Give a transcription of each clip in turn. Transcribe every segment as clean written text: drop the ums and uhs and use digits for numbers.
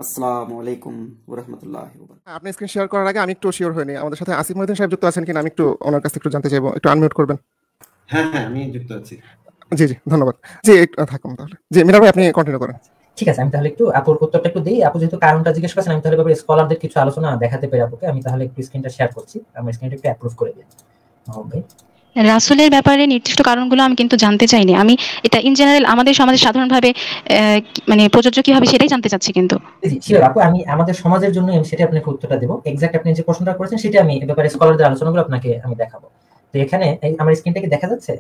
আসসালামু আলাইকুম ওয়া রাহমাতুল্লাহি ওয়া বারাকাতুহু। আপনি স্ক্রিন শেয়ার করার আগে আমি একটু শিওর হইনি আমাদের সাথে আসিফ মহিউদ্দিন সাহেব যুক্ত আছেন কিনা আমি একটু ওনার কাছ থেকে একটু জানতে চাইবো, একটু আনমিউট করবেন। হ্যাঁ, হ্যাঁ, আমি যুক্ত আছি। জি জি ধন্যবাদ। জি একটু থাকুন তাহলে। জি মিনার ভাই আপনি কন্টিনিউ করেন। ঠিক আছে, আমি তাহলে একটু আপুর উত্তরটা একটু দিই। আপু যেহেতু কারণটা জিজ্ঞেস করেছেন, আমি তাহলে ব্যাপারে স্কলারদের কিছু আলোচনা দেখাতে পারি আপুকে। আমি তাহলে একটু স্ক্রিনটা শেয়ার করছি, আমার স্ক্রিনটা একটু অ্যাপ্রুভ করে দিন ভাই। রাসূলের ব্যাপারে নির্দিষ্ট কারণগুলো আমি কিন্তু জানতে চাইনি। আমি এটা ইন জেনারেল আমাদের সমাজে সাধারণভাবে মানে প্রযোজ্য কি হবে সেটাই জানতে চাচ্ছি কিন্তু। জি শিওর আপু, আমি আমাদের সমাজের জন্য আমি সেটা আপনাকে উত্তরটা দেব। এক্স্যাক্ট আপনি যে প্রশ্নটা করেছেন সেটা আমি এই ব্যাপারে স্কলারদের আলোচনাগুলো আপনাকে আমি দেখাবো। তো এখানে আমার স্ক্রিনটা কি দেখা যাচ্ছে?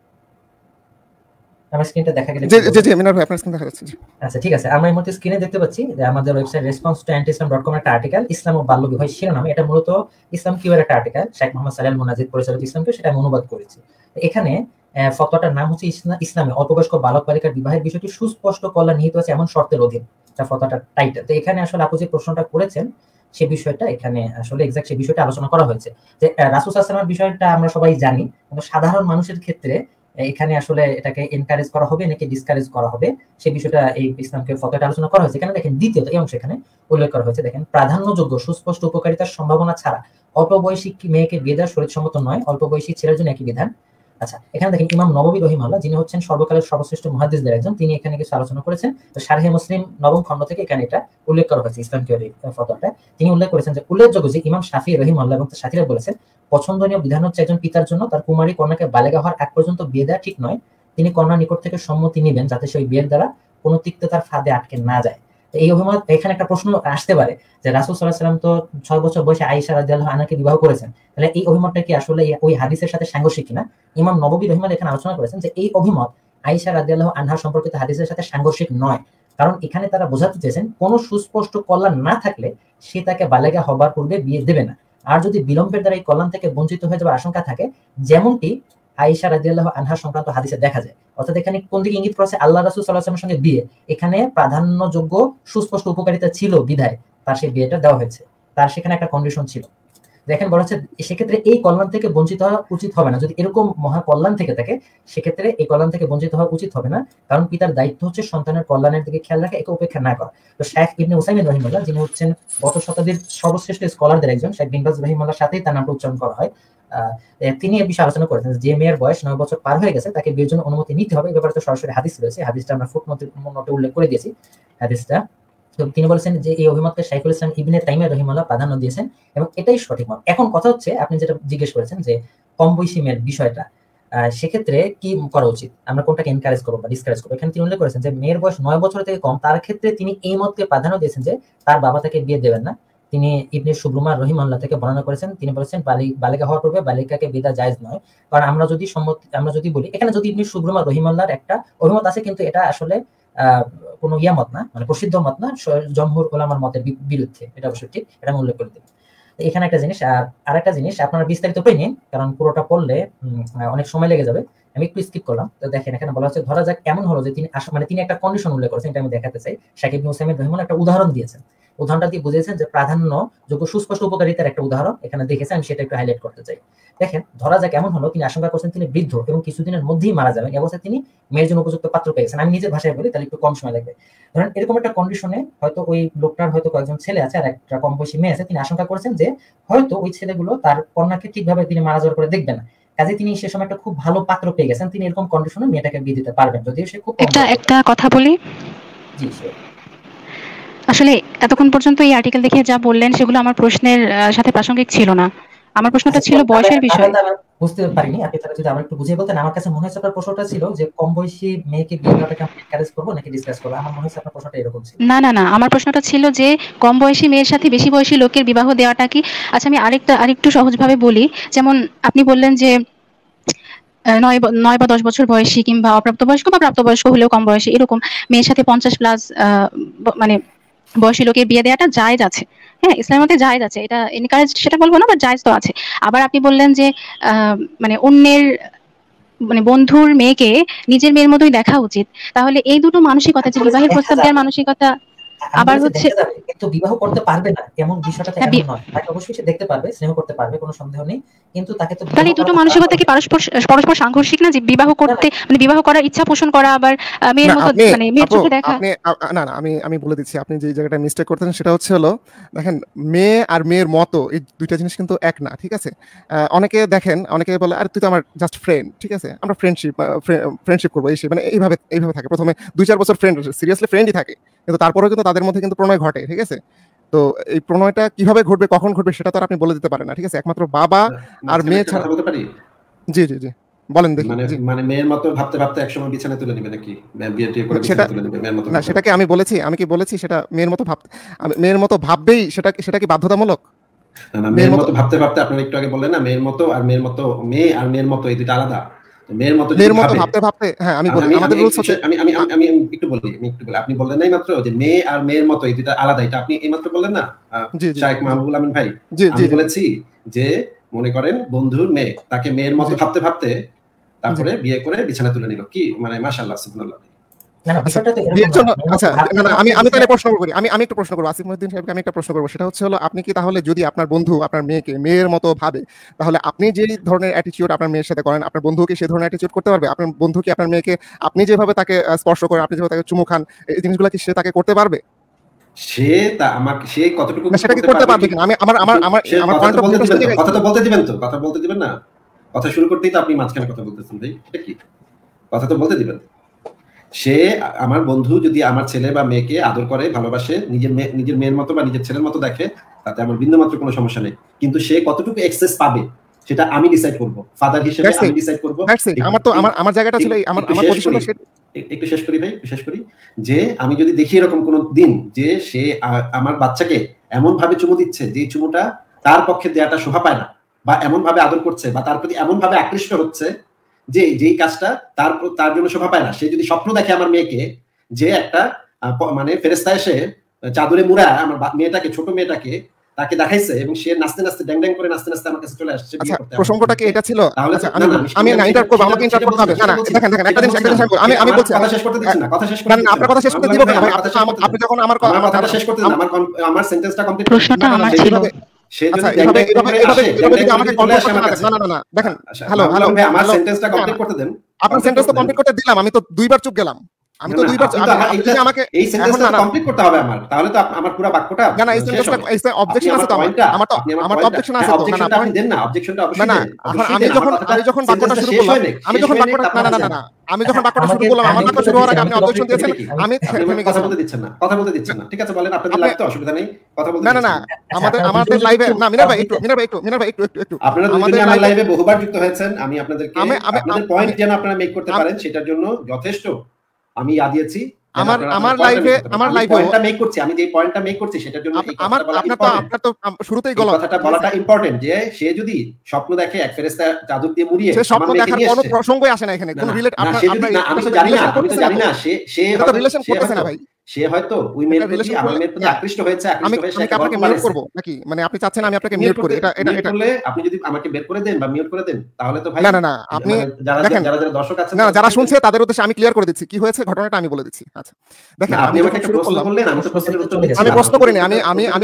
আমার স্ক্রিনটা দেখা গেলে জি জি জি মিনার ভাই আপনার স্ক্রিন দেখা যাচ্ছে। আচ্ছা ঠিক আছে, আমরা এই মুহূর্তে স্ক্রিনে দেখতে পাচ্ছি যে আমাদের ওয়েবসাইট response2antislam.com একটা আর্টিকেল ইসলাম ও বাল্য বিবাহ শিরোনামে। এটা মূলত ইসলাম কিউয়ের একটা article, Sheikh Muhammad Saleh Munajjid পরিচালিত ইসলাম কিউ, সেটা আমি অনুবাদ করেছি। এখানে ফতোয়াটার নাম হচ্ছে ইসলামে অল্পবয়স্ক বালক বালিকার বিবাহের বিষয়টি সুস্পষ্ট কল্যাণ নিহিত আছে এমন শর্তের অধীন। এটা ফতোয়াটার টাইটেল। তো এখানে আসলে আপু যে প্রশ্নটা করেছেন সে বিষয়টা এখানে আসলে এক্সাক্ট সেই বিষয়টা আলোচনা করা হয়েছে যে রাসূল সাল্লাল্লাহু আলাইহি ওয়াসাল্লামের বিষয়টা আমরা সবাই জানি, কিন্তু সাধারণ মানুষের ক্ষেত্রে এখানে আসলে এটাকে এনকারেজ করা হবে নাকি ডিসকারেজ করা হবে সেই বিষয়টা এই ইসলামকে ফতোয়াটা আলোচনা করা হয়েছে। এখানে দেখেন দ্বিতীয়ত এই অংশ এখানে উল্লেখ করা হয়েছে, দেখেন প্রাধান্যযোগ্য সুস্পষ্ট উপকারিতার সম্ভাবনা ছাড়া অল্প বয়সী মেয়েকে বিয়ে দেওয়া শরীয়তসম্মত নয়, অল্প বয়সী ছেলের জন্য একই বিধান। আচ্ছা এখানে দেখেন ইমাম নববী রহিমাহুল্লাহ, যিনি হচ্ছেন সর্বকালের সর্বশ্রেষ্ঠ মুহাদ্দিসদের একজন, তিনি এখানে কিছু আলোচনা করেছেন। তো শারহে মুসলিম নবম খণ্ড থেকে এখানে এটা উল্লেখ করা হয়েছে ইসলাম কিউর ফতোয়াটা। তিনি উল্লেখ করেছেন যে উল্লেখযোগ্য যে ইমাম শাফি রহিমাহুল্লাহ এবং তার সাথীরা বলেছেন পছন্দনীয় বিধান হচ্ছে একজন পিতার জন্য তার কুমারী কন্যাকে বালেগা হওয়ার এক পর্যন্ত বিয়ে দেওয়া ঠিক নয়। তিনি কন্যার নিকট থেকে সম্মতি নেবেন যাতে সেই বিয়ের দ্বারা কোনো তিক্ততার ফাঁদে আটকে না যায়। এই অভিমত, এখানে একটা প্রশ্ন আসতে পারে যে রাসূল সাল্লাল্লাহু আলাইহি ওয়াসাল্লাম তো 6 বছর বয়সে আয়েশা রাদিয়াল্লাহু আনহাকে বিবাহ করেছেন, তাহলে এই অভিমতটা কি আসলে ওই হাদিসের সাথে সাংঘর্ষিক কিনা? ইমাম নববী রহিমাহুল্লাহ এখানে আলোচনা করেছেন যে এই অভিমত আয়েশা রাদিয়াল্লাহু আনহা সম্পর্কিত হাদিসের সাথে সাংঘর্ষিক নয়, কারণ এখানে তারা বোঝাতে চেয়েছেন কোনো সুস্পষ্ট কল্যাণ না থাকলে সে তাকে বালেগা হবার পূর্বে বিয়ে দেবে না। আর যদি বিলম্বের দ্বারা এই কল্যাণ থেকে বঞ্চিত হয়ে যাওয়ার আশঙ্কা থাকে, যেমনটি আয়েশা রাদিয়াল্লাহু আনহা সংক্রান্ত হাদিসে দেখা যায়। অর্থাৎ এখানে কোন দিকে ইঙ্গিত করেছে? আল্লাহ রাসূল সাল্লাল্লাহু আলাইহি ওয়াসাল্লামের সঙ্গে বিয়ে, এখানে প্রাধান্যযোগ্য সুস্পষ্ট উপকারিতা ছিল বিধায় তার সেই বিয়েটা দেওয়া হয়েছে। তার সেখানে একটা কন্ডিশন ছিল। দেখেন বলা হচ্ছে সেক্ষেত্রে এই কল্যাণ থেকে বঞ্চিত হওয়া উচিত হবে না। যদি এরকম মহা কল্যাণ থেকে থাকে সেক্ষেত্রে এই কল্যাণ থেকে বঞ্চিত হওয়া উচিত হবে না, কারণ পিতার দায়িত্ব হচ্ছে সন্তানের কল্যাণের দিকে খেয়াল রাখা, একে উপেক্ষা না করা। তো শেখ ইবনে উসাইমিন রহিমাহুল্লাহ, যিনি হচ্ছেন গত শতাব্দীর সর্বশ্রেষ্ঠ স্কলারদের একজন, শেখ বিন বাজ রহিমাহুল্লাহর সাথেই তার নামটা উচ্চারণ করা হয়। তিনি এই বিষয়ে আলোচনা করেছেন যে মেয়ের বয়স 9 বছর পার হয়ে গেছে তাকে বিয়ের জন্য অনুমতি নিতে হবে। এই ব্যাপারে তো সরাসরি হাদিস রয়েছে, হাদিসটা আমরা ফুটনোটে উল্লেখ করে দিয়েছি হাদিসটা। তো তিনি বলেছেন যে এই অভিমতকে শাইখুল ইসলাম ইবনে তাইমিয়া রহিমাহুল্লাহ প্রাধান্য দিয়েছেন এবং এটাই সঠিক মত। এখন কথা হচ্ছে আপনি যেটা জিজ্ঞেস করেছেন যে কম বয়সী মেয়ের বিষয়টা, সেক্ষেত্রে কি করা উচিত, আমরা কোনটাকে এনকারেজ করবো বা ডিসকারেজ করবো? এখানে তিনি উল্লেখ করেছেন যে মেয়ের বয়স 9 বছর থেকে কম, তার ক্ষেত্রে তিনি এই মতকে প্রাধান্য দিয়েছেন যে তার বাবা তাকে বিয়ে দেবেন না। তিনি ইবনে শুবরুমা রহিমাহুল্লাহ থেকে বর্ণনা করেছেন, তিনি বলেছেন বালিকা হওয়ার পূর্বে বালিকাকে বিয়ে জায়েজ নয়। কারণ আমরা যদি বলি এখানে যদি ইবনে শুবরুমা রহিমাহুল্লাহর একটা অভিমত আছে, কিন্তু এটা আসলে কোনো মত না, মানে প্রসিদ্ধ মত না, জমহুর উলামার মতের বিরুদ্ধে, এটা অবশ্যই ঠিক, এটা আমি উল্লেখ করে দেব। এখানে একটা জিনিস, আর একটা জিনিস আপনারা বিস্তারিত পেয়ে নিন, কারণ পুরোটা পড়লে অনেক সময় লেগে যাবে, আমি একটু স্কিপ করলাম। তো দেখেন এখানে বলা হচ্ছে ধরা যাক এমন হলো যে তিনি মানে তিনি একটা কন্ডিশন উল্লেখ করেছেন, এটা আমি দেখাতে চাই। শাইখ ইবনে উসাইমিন রহিমাহুল্লাহ একটা উদাহরণ দিয়েছেন, উদাহরণটা দিয়ে বুঝিয়েছেন যে প্রাধান্য যোগ্য সুস্পষ্ট উপকারিতার একটা উদাহরণ এখানে দেখেছেন, আমি সেটা একটু হাইলাইট করতে চাই। দেখেন ধরা যাক এমন হলো তিনি আশঙ্কা করছেন তিনি বৃদ্ধ এবং কিছুদিনের মধ্যেই মারা যাবেন, এই অবস্থায় তিনি মেয়ের জন্য উপযুক্ত পাত্র পেয়েছেন। আমি নিজের ভাষায় বলি তাহলে একটু কম সময় লাগবে। ধরেন এরকম একটা কন্ডিশনে হয়তো ওই লোকটার হয়তো কয়েকজন ছেলে আছে আর একটা কম বয়সী মেয়ে আছে, তিনি আশঙ্কা করছেন যে হয়তো ওই ছেলেগুলো তার কন্যাকে ঠিকভাবে তিনি মারা যাওয়ার পরে দেখবেন না, কাজে তিনি সে সময় একটা খুব ভালো পাত্র পেয়ে গেছেন, তিনি এরকম কন্ডিশনে মেয়েটাকে বিয়ে দিতে পারবেন, যদিও সে খুব একটা কথা বলি। জি আসলে এতক্ষণ পর্যন্ত এই আর্টিকেল দেখে যা বললেন সেগুলো আমার প্রশ্নের সাথে প্রাসঙ্গিক ছিল না। আমার প্রশ্নটা ছিল বয়সের বিষয়। বুঝতে পারিনি, আপনি তাহলে যদি আবার একটু বুঝিয়ে বলতেন। আমার কাছে মনে হচ্ছে আপনার প্রশ্নটা ছিল যে কম বয়সী মেয়েকে বিয়ে দেওয়াটাকে আমরা এনকারেজ করব নাকি ডিসকাস করব। আমার মনে হচ্ছে আপনার প্রশ্নটা এরকম ছিল। না না না, আমার প্রশ্নটা ছিল যে কম বয়সী মেয়ের সাথে বেশি বয়সী লোকের বিবাহ দেওয়াটা কি। আচ্ছা আমি আরেকটু সহজভাবে বলি। যেমন আপনি বললেন যে 9 বা 10 বছর বয়সী কিংবা অপ্রাপ্তবয়স্ক বা প্রাপ্তবয়স্ক হলেও কম বয়সী এরকম মেয়ের সাথে 50+ মানে বয়সী লোকের বিয়ে দেওয়াটা জায়েজ আছে। হ্যাঁ, ইসলামের মধ্যে জায়েজ আছে, এটা এনকারেজ সেটা বলবো না, বাট জায়েজ তো আছে। আবার আপনি বললেন যে মানে অন্যের মানে বন্ধুর মেয়েকে নিজের মেয়ের মতোই দেখা উচিত। তাহলে এই দুটো মানসিকতা, যে বিবাহের প্রস্তাব দেওয়ার মানসিকতা, আবার হচ্ছে তো বিবাহ করতে পারবে না এমন বিষয়টা তো হ্যাঁ, এমন নয়। তাকে অবশ্যই সে দেখতে পারবে, স্নেহ করতে পারবে, কোনো সন্দেহ নেই। কিন্তু তাকে তো তাহলে এই দুটো মানসিকতা কি পরস্পর সাংঘর্ষিক না, যে বিবাহ করতে মানে বিবাহ করার ইচ্ছা পোষণ করা আবার মেয়ের না মতো আপনি মানে মেয়ের আপু চোখে দেখা? আপনি না না আমি বলে দিচ্ছি, আপনি যে জায়গাটা মিস্টেক করতেছেন সেটা হচ্ছে হলো, দেখেন মেয়ে আর মেয়ের মতো এই দুইটা জিনিস কিন্তু এক না, ঠিক আছে? অনেকে দেখেন, অনেকে বলে আরে তুই তো আমার জাস্ট ফ্রেন্ড, ঠিক আছে, আমরা ফ্রেন্ডশিপ করবো, এই সেই মানে এইভাবে থাকে প্রথমে 2-4 বছর ফ্রেন্ড, সিরিয়াসলি ফ্রেন্ডই থাকে, কিন্তু তারপরেও কিন্তু তাদের মধ্যে কিন্তু প্রণয় ঘটে, ঠিক আছে? তো এই প্রণয়টা কিভাবে ঘটবে, কখন ঘটবে, সেটা তো আর আপনি বলে দিতে পারেন না, ঠিক আছে? একমাত্র বাবা আর মেয়ে ছাড়া। কথা বলতে পারি? জি জি জি, বলেন দেখি। মানে জি, মানে মেয়ের মতো ভাবতে ভাবতে একসময় বিছানায় তুলে নিবে নাকি? বিয়ে টিয়ে করে সেটা বিছানায় তুলে নিবে মেয়ের মতো? না, সেটাকে আমি বলেছি, আমি কি বলেছি সেটা মেয়ের মতো ভাবতে, মেয়ের মতো ভাববেই সেটা কি বাধ্যতামূলক? না, মেয়ের মতো ভাবতে ভাবতে আপনারা একটু আগে বললেন না, মেয়ের মতো আর মেয়ের মতো, মেয়ে আর মেয়ের মতো এই দুটো আলাদা। তো মেয়ের মতো ভাবতে ভাবতে, হ্যাঁ আমি বলি, আমাদের রুলস হচ্ছে, আমি একটু বলি, আপনি বললেন নাই মাত্র যে মেয়ে আর মেয়ের মতো এই দুটো আলাদা, এটা আপনি এই মাত্র বললেন না শাইখ মাহবুবুল আমিন ভাই? আমি বলেছি যে মনে করেন বন্ধুর মেয়ে, তাকে মেয়ের মতো ভাবতে ভাবতে তারপরে বিয়ে করে বিছানা তুলে নিল, কি মানে মাশাআল্লাহ সুবহানাল্লাহ। আচ্ছা আমি তাহলে প্রশ্ন করি, আমি একটু প্রশ্ন করবো আসিফ মহিউদ্দিন সাহেবকে, আমি একটা প্রশ্ন করবো, সেটা হচ্ছে হলো, আপনি কি তাহলে যদি আপনার বন্ধু আপনার মেয়েকে মেয়ের মতো ভাবে, তাহলে আপনি যে ধরনের অ্যাটিটিউড আপনার মেয়ের সাথে করেন, আপনার বন্ধু কি সেই ধরনের অ্যাটিটিউড করতে পারবে? আপনার বন্ধু কি আপনার মেয়েকে আপনি যেভাবে তাকে স্পর্শ করেন, আপনি যেভাবে তাকে চুমু খান, এই জিনিসগুলো কি সে তাকে করতে পারবে? সে কতটুকু সেটা কি করতে পারবে কিনা? আমার কথা তো বলতে দিবেন তো, কথা বলতে দিবেন না? কথা শুরু করতেই তো আপনি মাঝখানে কথা বলতেছেন ভাই, এটা কি? কথা তো বলতে দিবেন। সে আমার বন্ধু যদি আমার ছেলে বা মেয়েকে আদর করে, ভালোবাসে, নিজের মেয়ের মতো বা নিজের ছেলের মতো দেখে, তাতে আমার বিন্দুমাত্র কোনো সমস্যা নেই। কিন্তু সে কতটুকু অ্যাক্সেস পাবে সেটা আমি ডিসাইড করব, ফাদার হিসেবে আমি ডিসাইড করব। আমার জায়গাটা ছিল, আমার পজিশনটা একটু শেষ করি ভাই, শেষ করি। যে আমি যদি দেখি এরকম কোন দিন যে সে আমার বাচ্চাকে এমন ভাবে চুমু দিচ্ছে যে চুমুটা তার পক্ষে দেওয়াটা শোভা পায় না, বা এমন ভাবে আদর করছে বা তার প্রতি এমন ভাবে আকৃষ্ট হচ্ছে যে যেই কাজটা তার জন্য শোভা পায় না, সে যদি স্বপ্ন দেখে আমার মেয়েকে যে একটা মানে ফেরেশতা এসে চাদরে মুড়া আমার মেয়েটাকে, ছোট মেয়েটাকে তাকে দেখাইছে, এবং সে নাচতে নাচতে ড্যাং ড্যাং করে নাচতে নাচতে আমার কাছে চলে আসছে। আচ্ছা, প্রসঙ্গটা কি এটা ছিল? আচ্ছা, আমি না ইন্টারাপ্ট করব, আমাকে ইন্টারাপ্ট করতে হবে না। দেখেন একটা জিনিস আমি বলছি, কথা শেষ করতে দিচ্ছি না, কথা শেষ করতে না, আপনার কথা শেষ করতে দিব না ভাই, আপনি যখন আমার কথা শেষ করতে দিন, আমার সেন্টেন্সটা কমপ্লিট করতে প্রশ্নটা আমার ছিল। আচ্ছা, এভাবে আমাকে কন্ট্রোল করতে না না, দেখেন, হ্যালো ভাই, আমার সেন্টেন্সটা কমপ্লিট করতে দেন। আপনার সেন্টেন্স তো কমপ্লিট করতে দিলাম, আমি তো দুইবার চুপ গেলাম, আমি তো দুইবার আমাকে এই সেন্টেন্সটা কমপ্লিট করতে হবে আমার, তাহলে তো আমার পুরো বাক্যটা না না, এই সেন্টেন্সটা অবজেকশন আছে তো, আমার তো অবজেকশন আছে তো। না আপনি দেন না, অবজেকশনটা অবশ্যই না, আমি যখন বাক্যটা শুরু করলাম, আমি যখন বাক্যটা শুরু করলাম, আমার বাক্য শুরু হওয়ার আগে আপনি অবজেকশন দিয়েছেন, আমি থেমে কথা গেছি। বলতে দিচ্ছেন না, কথা বলতে দিচ্ছেন না, ঠিক আছে বলেন, আপনাদের লাইভ তো অসুবিধা নেই, কথা বলতে না আমাদের লাইভে না, মিনার ভাই একটু আপনারা দুজনে আমার লাইভে বহুবার যুক্ত হয়েছেন, আমি আপনাদেরকে আপনাদের পয়েন্ট যেন আপনারা মেক করতে পারেন সেটার জন্য যথেষ্ট আমি দিয়েছি। আমার লাইভে পয়েন্টটা মেক করছি, আমি যে পয়েন্টটা মেক করছি সেটার জন্য আপনার তো শুরুতেই গলা কথাটা বলাটা ইম্পর্টেন্ট, যে সে যদি স্বপ্ন দেখে এক ফেরেশতা চাদর দিয়ে মুড়িয়ে, সে স্বপ্ন দেখার কোনো প্রসঙ্গই আসে না এখানে, কোনো রিলেট আমি তো জানি না সে হয়তো রিলেশন করতেছে না ভাই, সে হয়তো ওই মেয়ের প্রতি আমার মেয়ের প্রতি আকৃষ্ট হয়েছে, আমি আপনাকে মিউট করব নাকি? মানে আপনি চাচ্ছেন আমি আপনাকে মিউট করি? এটা করলে আপনি যদি আমাকে বের করে দেন বা মিউট করে দেন তাহলে তো ভাই না আপনি যারা দর্শক আছেন, না যারা শুনছে তাদের উদ্দেশ্যে আমি ক্লিয়ার করে দিচ্ছি কি হয়েছে, ঘটনাটা আমি বলে দিচ্ছি। আচ্ছা দেখেন, আপনি আমাকে একটা প্রশ্ন করলেন, আমি তো প্রশ্নের উত্তর দিচ্ছি। আমি প্রশ্ন করিনি, আমি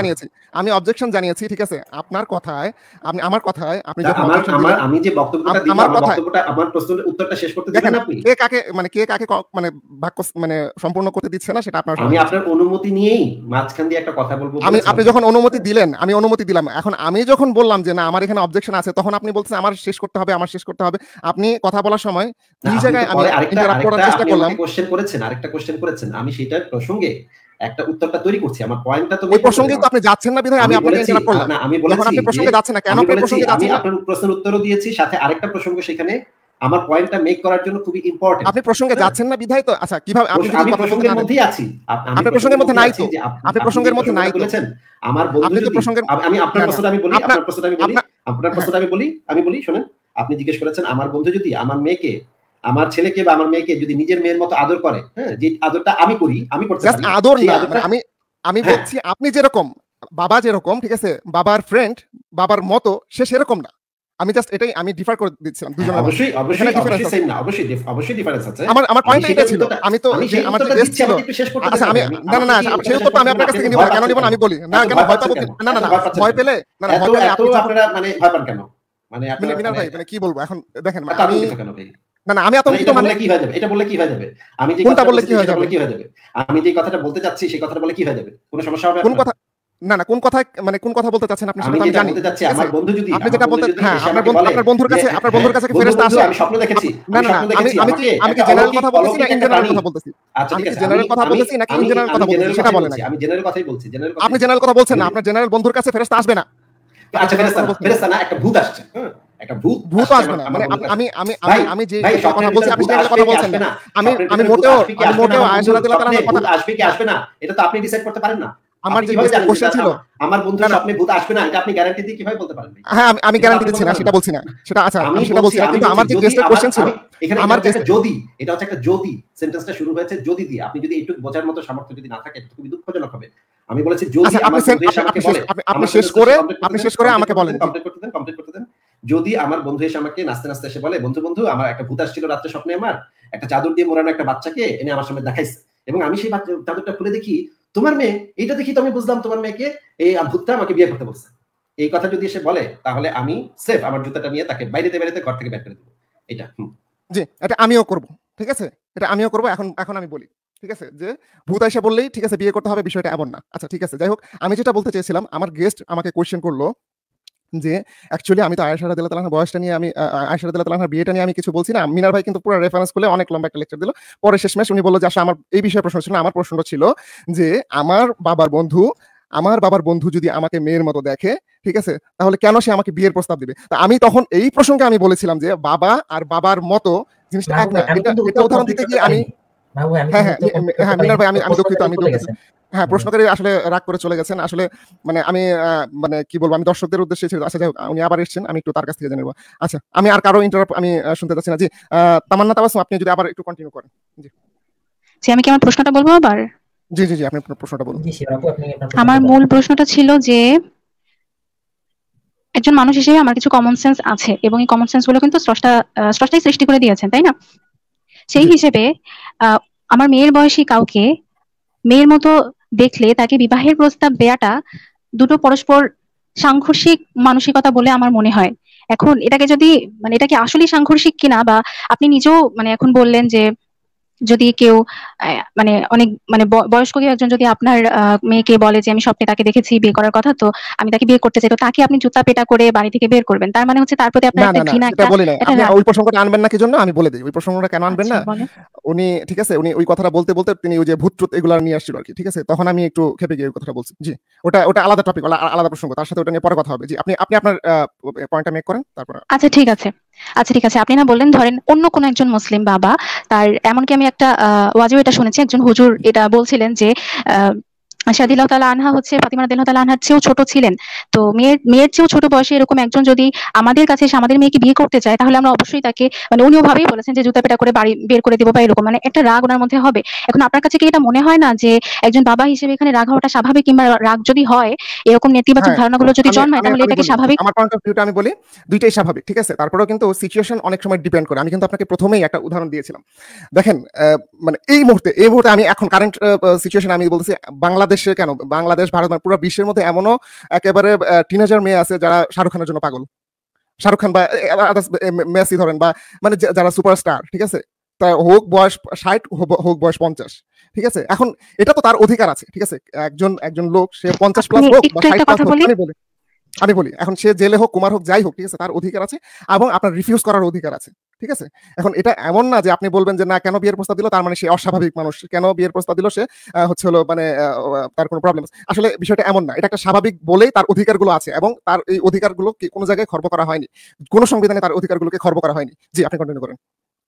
অবজেকশন জানিয়েছি, ঠিক আছে? আপনার কথায় আমার কথায় আপনি যখন আমি যে বক্তব্যটা দিলাম, আমার প্রশ্নের উত্তরটা শেষ করতে দিবেন আপনি? কে কাকে মানে বাক্য মানে সম্পূর্ণ করতে দিচ্ছে না সেটা আপনার, আমি আপনার অনুমতি নিয়েই মাঝখান দিয়ে একটা কথা বলবো। আপনি যখন অনুমতি দিলেন আমি অনুমতি দিলাম, এখন আমি যখন বললাম যে না আমার এখানে অবজেকশন আছে, তখন আপনি বলছেন আমার শেষ করতে হবে। আপনি কথা বলার সময় এই জায়গায় আমি ইন্টারাপ্ট করার চেষ্টা করলাম, আরেকটা কোশ্চেন করেছেন, আমি সেটার প্রসঙ্গে একটা উত্তরটা তৈরি করছি, আমার পয়েন্টটা তো ওই প্রসঙ্গে তো আপনি যাচ্ছেন না বিধায় আমি আপনাকে ইন্টারাপ্ট করলাম। না আমি বলেছি আপনি প্রসঙ্গে যাচ্ছেন না কেন? আপনি প্রসঙ্গে যাচ্ছেন, আমি আপনার প্রশ্নের উত্তরও দিয়েছি, সাথে আরেকটা প্রসঙ্গ সেখানে আমার পয়েন্টটা মেক করার জন্য খুবই ইম্পর্টেন্ট। আপনি প্রসঙ্গে যাচ্ছেন না বিধায় তো। আচ্ছা কিভাবে আপনি প্রসঙ্গের মধ্যেই আছি? আপনি প্রসঙ্গের মধ্যে নাই তো, আপনি প্রসঙ্গের মধ্যে নাই বলেছেন আমার বন্ধু যদি আমি আপনার প্রশ্নটা আমি বলি, আমি বলি শুনেন, আপনি জিজ্ঞেস করেছেন আমার বন্ধু যদি আমার মেয়েকে, আমার ছেলেকে বা আমার মেয়েকে যদি নিজের মেয়ের মতো আদর করে, হ্যাঁ, যে আদরটা আমি করি, আমি করতে পারি আদর না, আমি বলছি আপনি যেরকম বাবা যেরকম, ঠিক আছে, বাবার ফ্রেন্ড বাবার মতো সে সেরকম না, আমি জাস্ট এটাই আমি ডিফার করে দিচ্ছিলাম দুজনের মধ্যে। অবশ্যই অবশ্যই এখানে difference অবশ্যই আছে। সেম না, অবশ্যই অবশ্যই ডিফারেন্স আছে। আমার পয়েন্ট আমি এটা সেটার ছিল, উত্তরটা- আমি তো আমি যে সেই আমার যে উত্তরটা গেস্ট দিচ্ছি, ছিল, আমাকে একটু শেষ করতে আচ্ছা দেন। আমি আমি- না না না আপনি কি সেই উত্তর তো আমি আপনার কাছ থেকে নিব না, কেন নিব না আমি বলি না, কেন ভয় পাবো না না না ভয় পেলে না না ভয় পেলে এত আপনি যখন আপনারা মানে ভয় পান কেন? মানে আপনারা মিনার ভাই মানে কি বলবো এখন দেখেন এত আমি আতঙ্কিত কেন ভাই? না না আমি মানে আতঙ্কিত এটা মানে বললে কি হয়ে যাবে? এটা বললে কি হয়ে যাবে? আমি যে কোনটা কথাটা বললে বলছি কি হয়ে সেটা যাবে? বললে কি হয়ে যাবে? আমি যে কথাটা বলতে চাচ্ছি সেই কথাটা বলে কি হয়ে যাবে? কোনো সমস্যা হবে কোন আপনার? কথা না না কোন কথা মানে কোন কথা বলতে চাচ্ছেন আপনি আমি সেটা তো আমি যেটা জানি। বলতে চাচ্ছি, ঠিক আছে? আমার বন্ধু যদি আপনি যেটা বলতে হ্যাঁ এসে আপনার আমাকে বলে আপনার বন্ধুর কাছে যে, আপনার বন্ধুর কাছে কি বন্ধু, ফেরেশতা বন্ধু, আসে? আমি স্বপ্ন দেখেছি, না আমি না না স্বপ্ন আমি দেখেছি, আমি কি আমাকে আমি কি একটা জেনারেল অলৌকিক কথা বলতেছি না একটা ইন জেনারেল প্রাণী। কথা বলতেছি? আচ্ছা আমি ঠিক কি আছে, জেনারেল কথা বলতেছি নাকি ইন জেনারেল কথা বলতেছি সেটা বলেন আগে। আমি জেনারেল কথাই বলছি, জেনারেল আপনি জেনারেল কথা বলছেন না, আপনার জেনারেল বন্ধুর কাছে ফেরেশতা আসবে না। আচ্ছা ফেরেশতা না, একটা ভূত আসছে। হ্যাঁ, একটা ভূত ভূত আসবে না মানে আমি যে কথা বলছি আপনি জেনারেল কথা বলছেন না। আমি মোটেও আয়েশা রাদিয়াল্লাহু তাআলার কথা আসবে কি আসবে না এটা তো আপনি ডিসাইড করতে পারেন না। আমার যে কোশ্চেন ছিল আমার বন্ধুর স্বপ্নে ভূত আসবে না এটা আপনি গ্যারান্টি দিয়ে কিভাবে বলতে পারেন? হ্যাঁ আমি গ্যারান্টি দিচ্ছি না, সেটা বলছি না, সেটা আচ্ছা আমি সেটা বলছি না, কিন্তু আমার যে গেস্টের কোশ্চেন ছিল এখানে আমার একটা যদি, এটা হচ্ছে একটা যদি, সেন্টেন্সটা শুরু হয়েছে যদি দিয়ে, আপনি যদি একটু বোঝার মতো সামর্থ্য যদি না থাকে এটা খুবই দুঃখজনক হবে। আমি বলেছি যদি আমার বন্ধু এসে আমাকে বলে, আপনি শেষ করে আমাকে বলেন, কমপ্লিট করতে দেন। যদি আমার বন্ধু এসে আমাকে নাচতে নাচতে এসে বলে, বন্ধু আমার একটা ভূত আসছিল রাতে স্বপ্নে, আমার একটা চাদর দিয়ে মোড়ানো একটা বাচ্চাকে এনে আমার সামনে দেখাইছে, এবং আমি সেই চাদরটা খুলে দেখি তোমার মেয়ে, এইটা দেখি তো আমি বুঝলাম তোমার মেয়েকে এই ভূতটা আমাকে বিয়ে করতে বলছে, এই কথা যদি এসে বলে তাহলে আমি সেফ আমার জুতাটা নিয়ে তাকে বাইরে ঘর থেকে বের করে দেবো। এটা জি এটা আমিও করব, ঠিক আছে, এটা আমিও করব। এখন আমি বলি, ঠিক আছে, যে ভূত এসে বললেই ঠিক আছে বিয়ে করতে হবে বিষয়টা এমন না। আচ্ছা ঠিক আছে, যাই হোক আমি যেটা বলতে চেয়েছিলাম, আমার গেস্ট আমাকে কোয়েশ্চেন করলো যে অ্যাকচুয়ালি আমি তো আয়েশা রাদিয়াল্লাহু তাআলার বয়সটা নিয়ে আমি আয়েশা রাদিয়াল্লাহু তাআলার বিয়েটা নিয়ে আমি কিছু বলছি না। মিনার ভাই কিন্তু পুরো রেফারেন্স করে অনেক লম্বা একটা লেকচার দিল। পরে শেষমেশ উনি বলল যে আসলে আমার এই বিষয়ে প্রশ্ন ছিল না, আমার প্রশ্নটা ছিল যে আমার বাবার বন্ধু যদি আমাকে মেয়ের মতো দেখে, ঠিক আছে, তাহলে কেন সে আমাকে বিয়ের প্রস্তাব দিবে? তা আমি তখন এই প্রসঙ্গে আমি বলেছিলাম যে বাবা আর বাবার মতো জিনিসটা এক না। এটা উদাহরণ দিতে গিয়ে আমি হ্যাঁ মিনার ভাই আমি দুঃখিত হ্যাঁ প্রশ্নকারী আসলে রাগ করে চলে গেছেন। আসলে মানে আমি মানে কি বলবো, আমি দর্শকদের উদ্দেশ্যে ছিল। আচ্ছা যাই হোক উনি আবার এসেছেন, আমি একটু তার কাছ থেকে জেনে নেব। আচ্ছা আমি আর কারো ইন্টারাপ্ট আমি শুনতে চাচ্ছি না। জি তামান্না তাবাসসুম আপনি যদি আবার একটু কন্টিনিউ করেন। জি আমি কি আমার প্রশ্নটা বলবো আবার? জি আপনি প্রশ্নটা বলুন। আমার মূল প্রশ্নটা ছিল যে একজন মানুষ হিসেবে আমার কিছু কমন সেন্স আছে, এবং এই কমন সেন্স গুলো কিন্তু স্রষ্টাই সৃষ্টি করে দিয়েছেন, তাই না? সেই হিসেবে আমার মেয়ের বয়সী কাউকে মেয়ের মতো দেখলে তাকে বিবাহের প্রস্তাব দেয়াটা দুটো পরস্পর সাংঘর্ষিক মানসিকতা বলে আমার মনে হয়। এখন এটাকে যদি মানে এটা কি আসলে সাংঘর্ষিক কিনা, বা আপনি নিজেও মানে এখন বললেন যে যদি কেউ মানে অনেক মানে বয়স্ক কেউ একজন যদি আপনার মেয়েকে বলে যে আমি স্বপ্নে তাকে দেখেছি বিয়ে করার কথা, তো আমি তাকে বিয়ে করতে চাই, তো তাকে আপনি জুতা পেটা করে বাড়ি থেকে বের করবেন, তার মানে হচ্ছে তার প্রতি আপনার একটা ঘৃণা, এটা বলি না। আপনি ওই প্রসঙ্গটা আনবেন না কি জন্য আমি বলে দিই। ওই প্রসঙ্গটা কেন আনবেন না, উনি ঠিক আছে উনি ওই কথাটা বলতে তিনি ওই যে ভূত টুত এগুলো নিয়ে আসছিল আর কি, ঠিক আছে, তখন আমি একটু খেপে গিয়ে ওই কথাটা বলছি। জি ওটা আলাদা টপিক, আলাদা প্রসঙ্গ, তার সাথে ওটা নিয়ে পরে কথা হবে। জি আপনি আপনার পয়েন্টটা মেক করেন তারপর। আচ্ছা ঠিক আছে আপনি না বললেন ধরেন অন্য কোন একজন মুসলিম বাবা, তার এমনকি আমি একটা ওয়াজেও এটা শুনেছি, একজন হুজুর এটা বলছিলেন যে আয়েশা রাদিয়াল্লাহু তাআলা আনহা হচ্ছে ফাতিমা রাদিয়াল্লাহু তাআলা আনহার চেয়েও ছোট ছিলেন, তো মেয়ের চেয়েও ছোট বয়সে এরকম একজন যদি আমাদের কাছে এসে আমাদের মেয়েকে বিয়ে করতে চায়, তাহলে আমরা অবশ্যই তাকে মানে উনিও ভাবেই বলেছেন যে জুতা পেটা করে বাড়ি বের করে দেবো বা এরকম, মানে একটা রাগ ওনার মধ্যে হবে। এখন আপনার কাছে কি এটা মনে হয় না যে একজন বাবা হিসেবে এখানে রাগ হওয়াটা স্বাভাবিক, কিংবা রাগ যদি হয় এরকম নেতিবাচক ধারণাগুলো যদি জন্মায় তাহলে এটা কি স্বাভাবিক? আমার পয়েন্ট অফ ভিউটা আমি বলি, দুইটাই স্বাভাবিক, ঠিক আছে। তারপরেও কিন্তু সিচুয়েশন অনেক সময় ডিপেন্ড করে। আমি কিন্তু আপনাকে প্রথমেই একটা উদাহরণ দিয়েছিলাম। দেখেন মানে এই মুহূর্তে আমি এখন কারেন্ট সিচুয়েশন আমি বলতেছি, বাংলাদেশে কেন, বাংলাদেশ ভারত পুরো বিশ্বের মধ্যে এমনও একেবারে টিনেজার মেয়ে আছে যারা শাহরুখ খানের জন্য পাগল। শাহরুখ খান বা মেসি ধরেন, বা মানে যারা সুপারস্টার, ঠিক আছে, তা হোক বয়স 60 হোক বয়স 50, ঠিক আছে। এখন এটা তো তার অধিকার আছে, ঠিক আছে। একজন লোক সে 50 প্লাস হোক বা 60 প্লাস হোক, আমি বলি এখন সে জেলে হোক কুমার হোক যাই হোক, ঠিক আছে, তার অধিকার আছে এবং আপনার রিফিউজ করার অধিকার আছে, ঠিক আছে। এখন এটা এমন না যে আপনি বলবেন যে না কেন বিয়ের প্রস্তাব দিল তার মানে সে অস্বাভাবিক মানুষ, কেন বিয়ের প্রস্তাব দিল সে হচ্ছে হলো মানে তার কোনো প্রবলেম আছে। আসলে বিষয়টা এমন না, এটা একটা স্বাভাবিক বলেই তার অধিকারগুলো আছে, এবং তার এই অধিকারগুলো কোনো জায়গায় খর্ব করা হয়নি, কোনো সংবিধানে তার অধিকারগুলোকে খর্ব করা হয়নি। জি আপনি কন্টিনিউ করেন।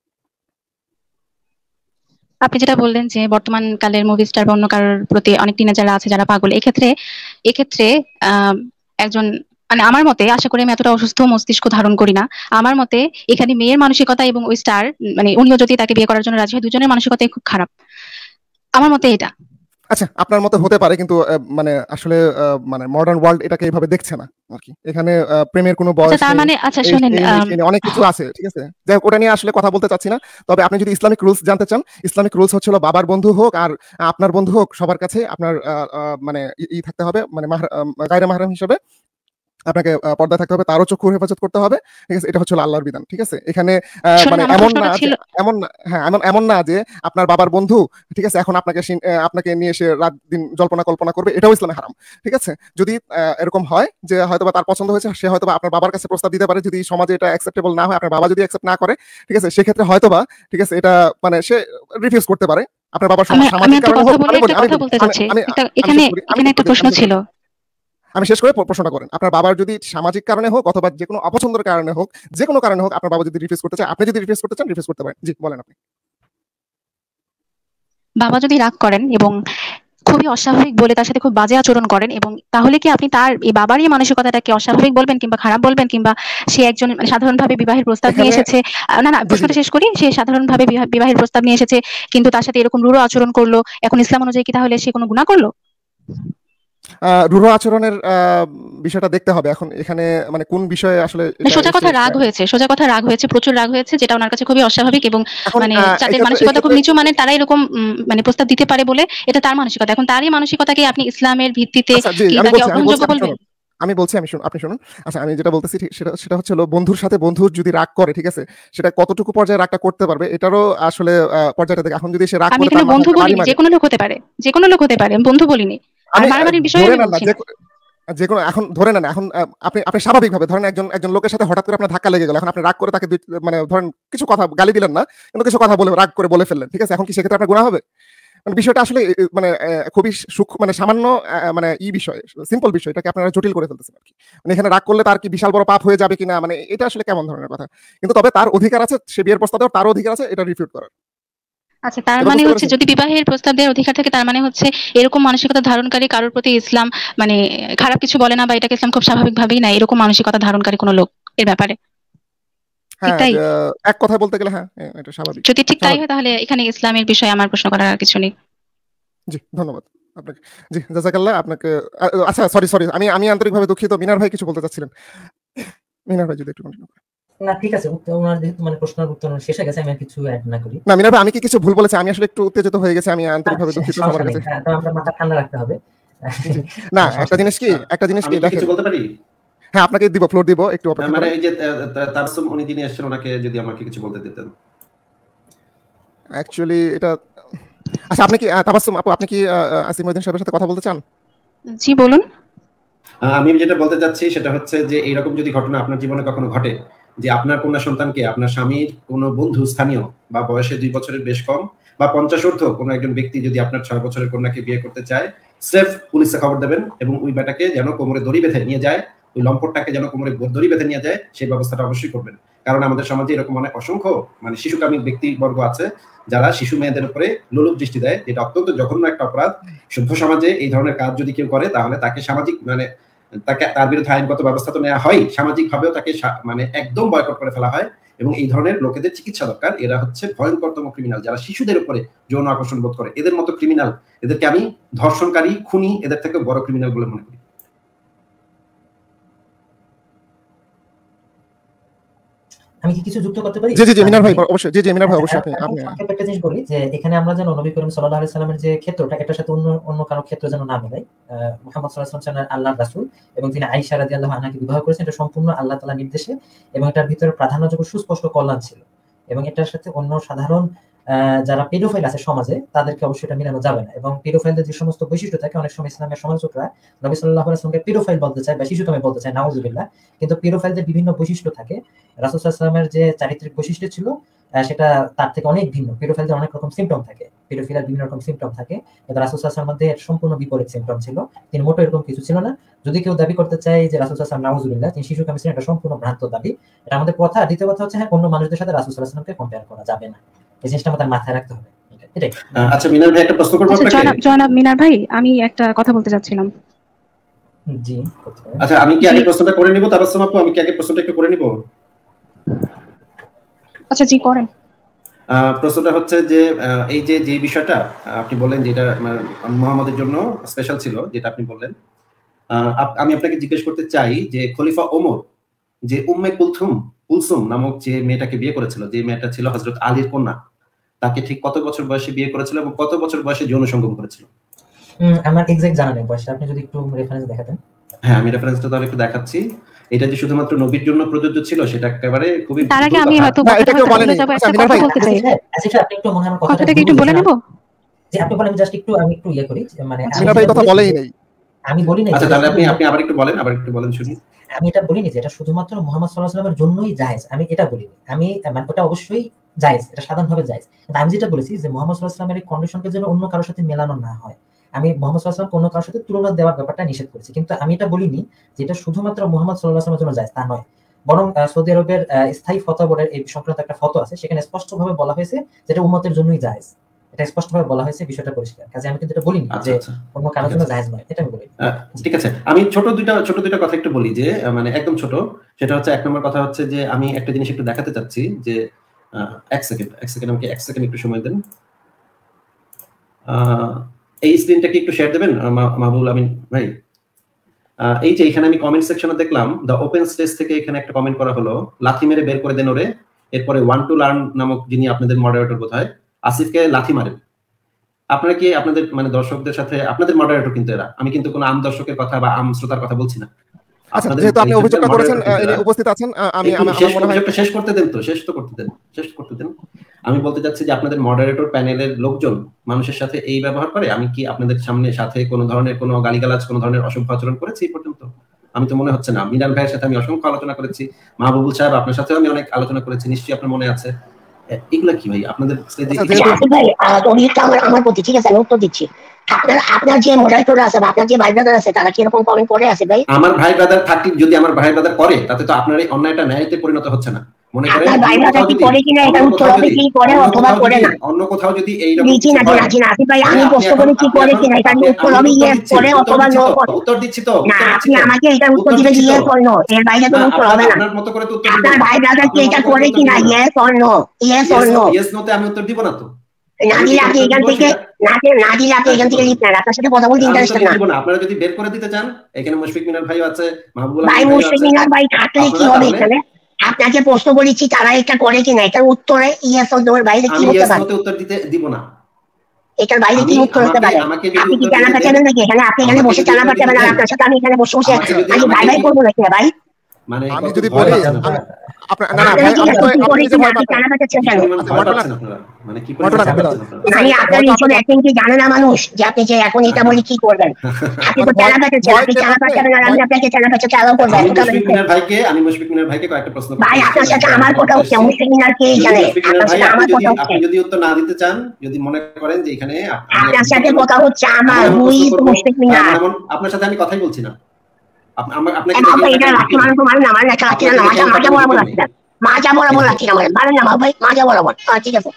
আপনি যেটা বললেন যে বর্তমান কালের মুভি স্টার বা অন্য কারোর প্রতি অনেক টিনেজাররা আছে যারা পাগল, এক্ষেত্রে একজন মানে আমার মতে, আশা করি আমি এতটা অসুস্থ মস্তিষ্ক ধারণ করি না, আমার মতে এখানে মেয়ের মানসিকতা এবং ওই স্টার মানে উনিও যদি তাকে বিয়ে করার জন্য রাজি হয়, দুজনের মানসিকতাই খুব খারাপ, আমার মতে এটা। আচ্ছা, আপনার মতে হতে পারে, কিন্তু মানে আসলে মানে মডার্ন ওয়ার্ল্ড এটাকে এইভাবে দেখছে না আরকি। এখানে প্রেমের কোনো আচ্ছা, বয়স তার নেই, মানে আচ্ছা শোনেন, অনেক কিছু আছে, ঠিক আছে? যাই হোক, ওটা নিয়ে আসলে কথা বলতে চাচ্ছি না। তবে আপনি যদি ইসলামিক রুলস জানতে চান, ইসলামিক রুলস হচ্ছে হলো বাবার বন্ধু হোক আর আপনার বন্ধু হোক, সবার কাছে আপনার মানে থাকতে হবে, মানে গায়রে মাহরাম হিসেবে আপনাকে পর্দায় থাকতে হবে, তারও চক্ষুর হেফাজত করতে হবে, ঠিক আছে? এটা হচ্ছে হলো আল্লাহর বিধান, ঠিক আছে? এখানে শোনেন, মানে আমার এমন প্রশ্নটা না যে ছিল, এমন না যে আপনার বাবার বন্ধু, ঠিক আছে, এখন আপনাকে নিয়ে এসে রাত দিন জল্পনা কল্পনা করবে, এটাও ইসলামে হারাম, ঠিক আছে? যদি এরকম হয় যে হয়তোবা তার পছন্দ হয়েছে, সে হয়তোবা আপনার বাবার কাছে প্রস্তাব দিতে পারে, যদি সমাজে এটা অ্যাকসেপ্টেবল না হয়, আপনার বাবা যদি অ্যাকসেপ্ট না করে, ঠিক আছে, সেক্ষেত্রে হয়তোবা, ঠিক আছে, এটা মানে সে রিফিউজ করতে পারে আপনার বাবার আমি সামাজিক একটা কারণে কথা হোক। বলে একটা কথা বলতে চাচ্ছি। এখানে একটা প্রশ্ন ছিল। আমি শেষ করে প্রশ্নটা করেন। আপনার বাবার যদি সামাজিক কারণে হোক অথবা যে কোনো অপছন্দের কারণে হোক, যে কোনো কারণে হোক, আপনার বাবা যদি রিফিউজ করতে চায়, আপনি যদি রিফিউজ করতে চান, রিফিউজ করতে পারেন। জি, বলেন আপনি। বাবা যদি রাগ করেন এবং খুবই অস্বাভাবিক বলে তার সাথে খুব বাজে আচরণ করেন, এবং তাহলে কি আপনি তার এই বাবারই মানসিকতাটাকে অস্বাভাবিক বলবেন কিংবা খারাপ বলবেন, কিংবা সে একজন মানে সাধারণভাবে বিবাহের প্রস্তাব নিয়ে এসেছে, না প্রশ্নটা শেষ করি, সে সাধারণভাবে বিবাহের প্রস্তাব নিয়ে এসেছে কিন্তু তার সাথে এরকম রূঢ় আচরণ করলো, এখন ইসলাম অনুযায়ী কি তাহলে সে কোনো গুনাহ করলো? রূঢ় আচরণের বিষয়টা দেখতে হবে। এখন এখানে মানে কোন বিষয়ে আসলে সোজা কথা রাগ হয়েছে, প্রচুর রাগ হয়েছে, যেটা ওনার কাছে খুবই অস্বাভাবিক, এবং মানে যাদের মানসিকতা খুব নিচু, মানে তারা এরকম মানে প্রস্তাব দিতে পারে বলে এটা তার মানসিকতা। এখন তারই মানসিকতাকে আপনি ইসলামের ভিত্তিতে কি তাকে অগ্রহণযোগ্য বলবেন? আমি বলছি, আপনি শুনুন। আচ্ছা, আমি যেটা বলতেছি সেটা হচ্ছে হলো, বন্ধুর সাথে বন্ধু যদি রাগ করে, ঠিক আছে, সেটা কতটুকু পর্যায়ে রাগটা করতে পারবে, এটারও আসলে পর্যায়টা দেখে। এখন যদি সে রাগ করে, আমি এখানে বন্ধু বলিনি, যে কোনো লোক হতে পারে, আমি বন্ধু বলিনি। আর মারামারির বিষয়ে আমি বলছি না। যে কোনো, এখন ধরে নেন, এখন আপনি স্বাভাবিকভাবে ধরেন একজন লোকের সাথে হঠাৎ করে আপনার ধাক্কা লেগে গেল, এখন আপনি রাগ করে তাকে মানে ধরেন কিছু কথা গালি দিলেন না, কিন্তু কিছু কথা বলে রাগ করে বলে ফেললেন, ঠিক আছে? এখন কি সেক্ষেত্রে আপনার গুনাহ হবে? মানে বিষয়টা আসলে মানে খুবই মানে সামান্য মানে বিষয়, সিম্পল বিষয়, এটাকে আপনারা জটিল করে ফেলতেছেন আর কি। মানে এখানে রাগ করলে তার কি বিশাল বড় পাপ হয়ে যাবে কিনা, মানে এটা আসলে কেমন ধরনের কথা? কিন্তু তবে তার অধিকার আছে, সে বিয়ের প্রস্তাব দেওয়ার, তার অধিকার আছে এটা রিফিউট করার। আচ্ছা, তার মানে হচ্ছে যদি বিবাহের প্রস্তাব দেওয়ার অধিকার থাকে, তার মানে হচ্ছে এরকম মানসিকতা ধারণকারী কারোর প্রতি ইসলাম মানে খারাপ কিছু বলে না, বা এটাকে ইসলাম খুব স্বাভাবিকভাবেই না, এরকম মানসিকতা ধারণকারী কোনো লোক এর ব্যাপারে। হ্যাঁ, এক কথা বলতে গেলে হ্যাঁ, এটা স্বাভাবিক। যদি ঠিক তাই হয়, তাহলে এখানে ইসলামের বিষয়ে আমার প্রশ্ন করার কিছু নেই। জি, ধন্যবাদ আপনাকে। জি, জাযাকাল্লাহ আপনাকে। আচ্ছা, সরি, আমি আন্তরিকভাবে দুঃখিত। মিনার ভাই কিছু বলতে চাচ্ছিলেন। মিনার ভাই যদি একটু কন্টিনিউ করেন। না, ঠিক আছে, ওনার যেহেতু মানে প্রশ্নের উত্তর শেষ হয়ে গেছে, আমি কিছু অ্যাড না করি। না মিনার ভাই, আমি কি কিছু ভুল বলেছি? আমি আসলে একটু উত্তেজিত হয়ে গেছি, আমি আন্তরিকভাবে দুঃখিত সবার কাছে। হ্যাঁ, তো আমরা মাথা ঠান্ডা রাখতে হবে। না, একটা জিনিস কি দেখেন, কিছু বলতে পারি? হ্যাঁ, আপনাকে দিব, ফ্লোর দিব, একটু অপেক্ষা মানে করেন। এই যে তারসুম উনি যিনি এসেছেন, ওনাকে যদি আমাকে কিছু বলতে দিতেন। অ্যাকচুয়ালি এটা, আচ্ছা, আপনি কি তাবাসসুম আপু, আপনি কি আসিমউদ্দিন সাহেবের সাথে কথা বলতে চান? জি, বলুন। আমি যেটা বলতে চাচ্ছি সেটা হচ্ছে যে এইরকম যদি ঘটনা আপনার জীবনে কখনো ঘটে, যে আপনার কন্যা সন্তানকে আপনার স্বামীর কোনো বন্ধু, স্থানীয় বা বয়সে 2 বছরের বেশ কম বা 50 ঊর্ধ্ব কোনো একজন ব্যক্তি যদি আপনার 6 বছরের কন্যাকে বিয়ে করতে চায়, সেফ পুলিশে খবর দেবেন, এবং ওই বেটাকে যেন কোমরে দড়ি বেঁধে নিয়ে যায়, ওই লম্পটটাকে যেন কোমরে দড়ি বেঁধে নিয়ে যায়, সেই ব্যবস্থাটা অবশ্যই করবেন। কারণ আমাদের সমাজে এরকম অনেক অসংখ্য মানে শিশুকামী ব্যক্তিবর্গ আছে যারা শিশু মেয়েদের উপরে লোলুপ দৃষ্টি দেয়, যেটা অত্যন্ত জঘন্য একটা অপরাধ। সভ্য সমাজে এই ধরনের কাজ যদি কেউ করে, তাহলে তাকে সামাজিক মানে তার বিরুদ্ধে আইনগত ব্যবস্থা তো নেওয়া হয়, সামাজিক ভাবেও তাকে মানে একদম বয়কট করে ফেলা হয়। এবং এই ধরনের লোকেদের চিকিৎসা দরকার। এরা হচ্ছে ভয়ঙ্করতম ক্রিমিনাল, যারা শিশুদের উপরে যৌন আকর্ষণ বোধ করে। এদের মতো ক্রিমিনাল, এদেরকে আমি ধর্ষণকারী, খুনি, এদের থেকে বড় ক্রিমিনাল বলে মনে করি। আমি কি কিছু যুক্ত করতে পারি? জি মিনার ভাই অবশ্যই। জি মিনার ভাই অবশ্যই। আপনি একটা জিনিস বলি যে এখানে আমরা যেন নবী করিম সাল্লাল্লাহু আলাইহি সাল্লামের যে ক্ষেত্রটা, এটার সাথে অন্য কারো ক্ষেত্র যেন না মিলাই। মুহাম্মদ সাল্লাল্লাহু আলাইহি ওয়াসাল্লাম আল্লাহর রাসূল, এবং তিনি আয়েশা রাদিয়াল্লাহু আনহাকে বিবাহ করেছেন, এটা সম্পূর্ণ আল্লাহ তাআলার নির্দেশে, এবং এটার ভিতরে প্রাধান্যযোগ্য সুস্পষ্ট কল্যাণ ছিল। এবং এটার সাথে অন্য সাধারণ যারা পেডোফাইল আছে সমাজে, তাদেরকে অবশ্যই এটা মিলানো যাবে না। এবং পেডোফাইলদের যে সমস্ত বৈশিষ্ট্য থাকে, অনেক সময় ইসলামের সমালোচকরা নবী সাল্লাল্লাহু আলাইহি ওয়াসাল্লামকে পেডোফাইল বলতে চায় বা শিশুকামী বলতে চায়, নাউযুবিল্লাহ। কিন্তু পেডোফাইলদের বিভিন্ন বৈশিষ্ট্য থাকে। রাসূল সাল্লাল্লাহু আলাইহি ওয়াসাল্লামের যে চারিত্রিক বৈশিষ্ট্য ছিল, সেটা তার থেকে অনেক ভিন্ন। পেডোফাইলদের অনেক রকম সিম্পটম থাকে, পেডোফিলিয়ার বিভিন্ন রকম সিম্পটম থাকে, কিন্তু রাসূল সাল্লাল্লাহু আলাইহি ওয়াসাল্লামের মধ্যে সম্পূর্ণ বিপরীত সিম্পটম ছিল। তিনি মোটেও এরকম কিছু ছিল না। যদি কেউ দাবি করতে চায় যে রাসূল সাল্লাল্লাহু আলাইহি ওয়াসাল্লাম নাউযুবিল্লাহ তিনি শিশুকামী ছিলেন, এটা সম্পূর্ণ ভ্রান্ত দাবি। এটা আমাদের কথা। দ্বিতীয় কথা হচ্ছে, হ্যাঁ, অন্য মানুষদের সাথে রাসূল সাল্লাল্লাহু আলাইহি ওয়াসাল্লামকে কম্পেয়ার করা যাবে না। এই জিনিসটা আমাদের মাথায় রাখতে হবে। আচ্ছা মিনার ভাই, একটা প্রশ্ন করব আপনাকে। জনাব মিনার ভাই, আমি একটা কথা বলতে চাচ্ছিলাম। জি, আচ্ছা, আমি কি আগে প্রশ্নটা করে নিব? তাবাসসুম আপু, আমি কি আগে প্রশ্নটা একটু করে নিব? আচ্ছা, জি করেন। প্রশ্নটা হচ্ছে যে এই যে বিষয়টা আপনি বললেন, যেটা মুহাম্মদের জন্য স্পেশাল ছিল, যেটা আপনি বললেন, আমি আপনাকে জিজ্ঞেস করতে চাই যে খলিফা ওমর যে উম্মে কুলসুম নামক যে মেয়েটাকে বিয়ে করেছিল, যে মেয়েটা ছিল হযরত আলীর কন্যা, তাকে ঠিক কত বছর বয়সে বিয়ে করেছিল এবং কত বছর বয়সে যৌন সঙ্গম করেছিল? আমার এক্সাক্ট জানা নেই বয়সটা, আপনি যদি একটু রেফারেন্স দেখাতেন। হ্যাঁ, আমি রেফারেন্সটা তাহলে একটু দেখাচ্ছি। এটা যে শুধুমাত্র নবীর জন্য প্রযোজ্য ছিল সেটা একেবারে খুবই তার আগে আমি হয়তো এটা কেউ বলেনি। একটা কথা বলতে চাই। আচ্ছা আপনি একটু মনে হয় আমার কথাটা একটু বলে নেব। যে আপনি বলেন, জাস্ট একটু আমি একটু ইয়ে করি, মানে মিনা ভাই কথা বলেই নাই। আমি বলি নাই। আচ্ছা তাহলে আপনি আবার একটু বলেন শুনি। আমি এটা বলিনি যে এটা শুধুমাত্র মুহাম্মদ সাল্লাল্লাহু আলাইহি ওয়াসাল্লামের জন্যই জায়েজ, আমি এটা বলিনি। আমি মানে ওটা অবশ্যই জায়েজ, এটা সাধারণভাবে জায়েজ। কিন্তু আমি যেটা বলেছি যে মুহাম্মদ সাল্লাল্লাহু আলাইহি ওয়াসাল্লামের এই কন্ডিশনকে যেন অন্য কারোর সাথে মেলানো না হয়, আমি মুহাম্মদ সাল্লাল্লাহু আলাইহি ওয়াসাল্লাম অন্য কারোর সাথে তুলনা দেওয়ার ব্যাপারটা নিষেধ করেছি। কিন্তু আমি এটা বলিনি যে এটা শুধুমাত্র মুহাম্মদ সাল্লাল্লাহু আলাইহি ওয়াসাল্লামের জন্য জায়েজ, তা নয়। বরং সৌদি আরবের স্থায়ী ফতোয়া বোর্ডের এই সংক্রান্ত একটা ফতোয়া আছে, সেখানে স্পষ্টভাবে বলা হয়েছে যেটা উম্মতের জন্যই জায়েজ। এটা স্পষ্টভাবে বলা হয়েছে, বিষয়টা পরিষ্কার। কাজে আমি কিন্তু এটা বলিনি যে অন্য কারোর জন্য জায়েজ নয়, এটা আমি বলিনি। ঠিক আছে, আমি ছোট দুইটা কথা একটু বলি, যে মানে একদম ছোট। সেটা হচ্ছে, এক নম্বর কথা হচ্ছে যে আমি একটা জিনিস একটু দেখাতে চাচ্ছি, যে এক সেকেন্ড আমাকে এক সেকেন্ড একটু সময় দেন। এই স্ক্রিনটাকে একটু শেয়ার দেবেন মাহবুবুল আমিন ভাই? এই যে এখানে আমি কমেন্ট সেকশনে দেখলাম দ্য ওপেন স্টেজ থেকে এখানে একটা কমেন্ট করা হলো, লাথি মেরে বের করে দেন ওরে। এরপরে ওয়ান টু লার্ন নামক যিনি আপনাদের মডারেটর বোধহয়, আসিফকে লাথি মারেন। আপনারা কি আপনাদের মানে দর্শকদের সাথে, আপনাদের মডারেটর কিন্তু এরা, আমি কিন্তু কোনো আম দর্শকের কথা বা আম শ্রোতার কথা বলছি না। আচ্ছা, যেহেতু আপনি অভিযোগটা করেছেন, উপস্থিত আছেন, আমি আমার মনে হয় শেষ করতে দেন। আমি বলতে চাচ্ছি যে আপনাদের মডারেটর প্যানেলের লোকজন মানুষের সাথে এই ব্যবহার করে? আমি কি আপনাদের সাথে কোনো ধরনের কোনো গালিগালাজ, কোনো ধরনের অসভ্য আচরণ করেছি এই পর্যন্ত? আমি তো মনে হচ্ছে না। মিনাল ভাইয়ের সাথে আমি অসংখ্য আলোচনা করেছি, মাহবুবুল সাহেব আপনার সাথেও আমি অনেক আলোচনা করেছি, নিশ্চয়ই আপনার মনে আছে। এগুলা কি ভাই আপনাদের আমার প্রতি? ঠিক আছে, আমি উত্তর দিচ্ছি। আপনার যে মডারেটর আছে বা আপনার যে ভাই ব্রাদার আছে, তারা কি এরকম কমেন্ট করে আছে ভাই? আমার ভাই ব্রাদার থাকি, যদি আমার ভাই ব্রাদার করে, তাতে তো আপনার এই অন্যায়টা ন্যায়তে পরিণত হচ্ছে না। মনে করেন ভাই ব্রাদার কি করে কিনা এটা উত্তর হবে, কি করে অথবা করে না। অন্য কোথাও যদি এই রকম কিছু না আসিফ ভাই, আমি প্রশ্ন করি কি করে কিনা, এটা উত্তর হবে ইয়েস করে অথবা নো করে। উত্তর দিচ্ছি তো, না আপনি আমাকে এটা উত্তর দিবেন ইয়েস অর নো, এর বাইরে তো উত্তর হবে না। আপনার মত করে তো উত্তর দিবেন। আপনার ভাই ব্রাদার কি এটা করে কিনা, yes or no? Yes or no? Yes no তে আমি উত্তর দিব না তো। না দিলে আপনি এখান থেকে এখান থেকে লিখ না, আপনার সাথে কথা বলতে ইন্টারেস্টেড না। আপনারা যদি বের করে দিতে চান, এখানে মুশফিক মিনার ভাই আছে, মাহবুবুল ভাই মুশফিক মিনার ভাই থাকলে কি হবে এখানে? আপনাকে প্রশ্ন বলেছি তারা এটা করে কিনা, এটার উত্তরে ইয়েস অর নো এর বাইরে কি হতে পারে? আমি উত্তর দিতে দিব না। এটার বাইরে কি উত্তর হতে পারে? আপনি কি জানা পাচ্ছেন নাকি এখানে? আপনি এখানে বসে জানা পাচ্ছেন না, আপনার সাথে আমি এখানে বসে আমি ভাই ভাই করবো নাকি ভাই? মানে আমি যদি বলি আপনার না না ভাই, আপনি যে ভয় পাচ্ছেন জানা পাচ্ছেন কেন? মানে কি মানে আপনার এইসব অ্যাক্টিং কি জানে না মানুষ, যে আপনি যে এখন এটা বলি কি করবেন? আপনি তো জানা পাচ্ছেন, আপনি জানা পাচ্ছেন না, আমি আপনাকে জানা পাচ্ছেন চালাও করবেন। আমি মুশফিক মিনার ভাইকে কয়েকটা প্রশ্ন ভাই আপনার সাথে আমার কথা হচ্ছে, মুশফিক মিনার কে জানে? আপনার সাথে আমার কথা হচ্ছে। আপনি যদি উত্তর না দিতে চান, যদি মনে করেন যে এখানে আপনার সাথে কথা হচ্ছে আমার, হুই মুশফিক মিনার। আপনার সাথে আমি কথাই বলছি না। আপনাকে এটা লাঠি মারুন তো মারুন, আমার একটা লাঠি না, মাজা বরাবর লাঠি না, মাজা বরাবর লাঠি না মারেন না ভাই, মাজা বরাবর। ঠিক আছে।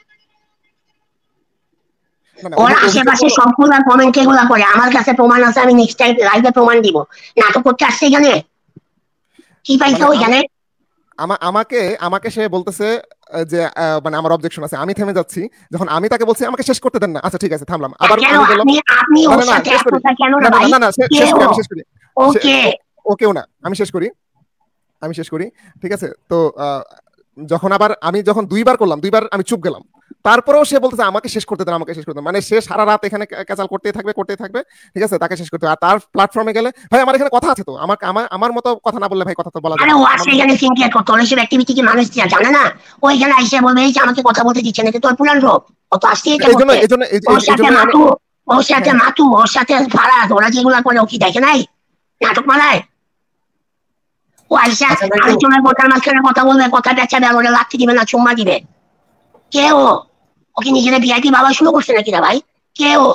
ওরা আশেপাশে সবগুলা কমেন্ট এগুলা করে, আমার কাছে প্রমাণ আছে, আমি নেক্সট টাইম লাইভে প্রমাণ দিব। নাটক করতে আসছে এখানে, কি পাইছো ওইখানে? আমাকে সে বলতেছে যে মানে আমার অবজেকশন আছে, আমি থেমে যাচ্ছি যখন আমি তাকে বলছি আমাকে শেষ করতে দেন না। আচ্ছা ঠিক আছে থামলাম, আবার আমি বললাম আপনি ওর সাথে কথা কেন না ভাই? না আমি শেষ করি। ওকেও না, আমি শেষ করি। ঠিক আছে, তো যখন আবার আমি যখন দুইবার করলাম, দুইবার আমি চুপ গেলাম, তারপরেও সে বলতেছে আমাকে শেষ করতে দেন। মানে সে সারা রাত এখানে ক্যাচাল করতেই থাকবে। ঠিক আছে, তাকে শেষ করতে হবে। আর তার প্ল্যাটফর্মে গেলে ভাই আমার এখানে কথা আছে তো, আমার মতো কথা না বললে ভাই কথা তো বলা যায় না। আরে ও আসলে এখানে সিনকেট করতে হলে সে অ্যাক্টিভিটি কি মানুষ জানে না? ও এখানে আইসা বলবে এই যে আমাকে কথা বলতে দিচ্ছে না, কিন্তু ওর পুরান রোগ ও তো আসছে এটা করতে। ওর সাথে মাতু, ওর সাথে ফারাদ, ওরা যেগুলা করে ও কি দেখে নাই নাটক মারায়? ও আইসা আলোচনার কথার মাঝখানে কথা বলবে, কথা বেচাবে, আর ওরা লাথি দিবে না চুম্মা দিবে। কে ও? ওকে নিজেরা ভিআইপি বাবা শুরু করছে নাকি না ভাই? কে ও?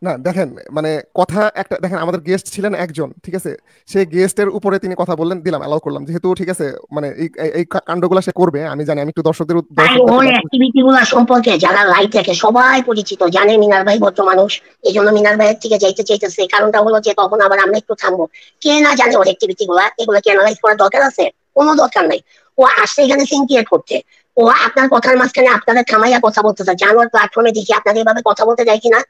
না দেখেন মানে কথা একটা দেখেন, আমাদের গেস্ট ছিলেন একজন, ঠিক আছে, সেই গেস্টের উপরে তিনি কথা বললেন, দিলাম, অ্যালাউ করলাম, যেহেতু ঠিক আছে মানে এই কাণ্ডগুলো সে করবে আমি জানি, আমি একটু দর্শকদের ওর অ্যাক্টিভিটি গুলা সম্পর্কে যারা লাইভ দেখে সবাই পরিচিত, জানে মিনার ভাই ভদ্র মানুষ, এই জন্য মিনার ভাইয়ের থেকে যাইতে চাইতেছে। কারণটা হলো যে তখন আবার আমরা একটু থামবো, কে না জানে ওর অ্যাক্টিভিটি গুলা, এগুলো কি অ্যানালাইজ করার দরকার আছে? কোনো দরকার নাই। ও আসছে এখানে সিন ক্রিয়েট করতে, ও আপনার কথার মাঝখানে আপনাদের থামাইয়া কথা বলতেছে, জানোয়ার প্ল্যাটফর্মে দেখি আপনাদের এভাবে কথা বলতে যায় কিনা।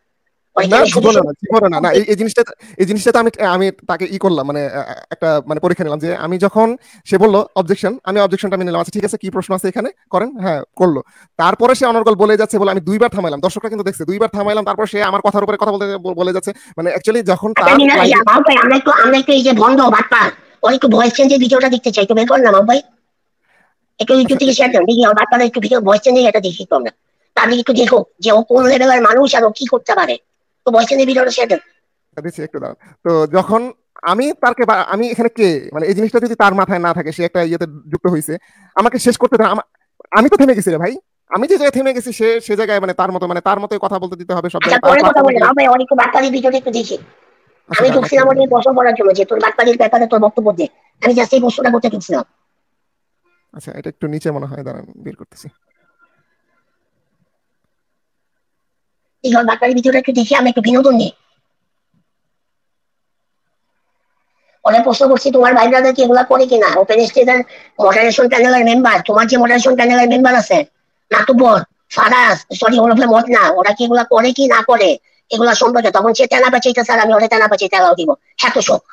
এই জিনিসটা আমি তাকে করলাম, মানে একটা মানে পরীক্ষা নিলাম, যে আমি যখন সে বললো অবজেকশন, আমি অবজেকশনটা মেনে নিলাম, আচ্ছা ঠিক আছে কি প্রশ্ন আছে এখানে করেন, হ্যাঁ করলো। তারপরে সে অনর্গল বলে যাচ্ছে বলে আমি 2বার থামাইলাম, দর্শকরা কিন্তু দেখছে 2বার থামাইলাম, তারপর সে আমার কথার উপরে কথা বলে যাচ্ছে, মানে অ্যাকচুয়ালি যখন আমরা একটু এই যে বন্ধ বাটপা ওর একটু ভয়েস চেঞ্জের ভিডিওটা দেখতে চাই, একটু বের করলাম ভাই, একটু ইউটিউব থেকে শেয়ার দেন দেখি, আমার বাটপাটা একটু ভিডিও ভয়েস চেঞ্জের এটা দেখি তো আমরা, আপনি একটু দেখো যে ও কোন লেভেলের মানুষ আর ও কি করতে পারে, তো ভয়েস চেঞ্জের ভিডিওটা শেয়ার দেন দিচ্ছি একটু দাঁড়ান। তো যখন আমি তারকে আমি এখানে কে, মানে এই জিনিসটা যদি তার মাথায় না থাকে, সে একটা ইয়েতে যুক্ত হয়েছে, আমাকে শেষ করতে দেন, আমি তো থেমে গেছি রে ভাই, আমি যে জায়গায় থেমে গেছি সে জায়গায় মানে তার মতোই কথা বলতে দিতে হবে সব জায়গায়। পরে কথা বললাম ভাই, অনেক বাটপাড়ির ভিডিওটা একটু দেখি, আমি ঢুকছিলাম ওই প্রশ্ন করার জন্য যে তোর বাটপাড়ির ব্যাপারে তোর বক্তব্য দে, আমি জাস্ট এই প্রশ্নটা করতে ঢুকছিলাম। আচ্ছা এটা একটু নিচে মনে হয়, দাঁড়ান বের করতেছি। এই বাটপাড়ির ভিডিওটা একটু দেখি, আমি একটু বিনোদন নিই। অনেক প্রশ্ন করছি তোমার ভাই ব্রাদার কি এগুলা করে কিনা, ওপেন স্টেজের মডারেশন প্যানেলের মেম্বার, তোমার যে মডারেশন প্যানেলের মেম্বার আছে নাতুবর ফারাজ, সরি ওরফে মত না, ওরা কি এগুলা করে কি না করে এগুলা সম্পর্কে, তখন সে তেনা বাঁচাইতে স্যার আমি ওরে তেনা বাঁচাইতে এলাও দিব, এত শোক।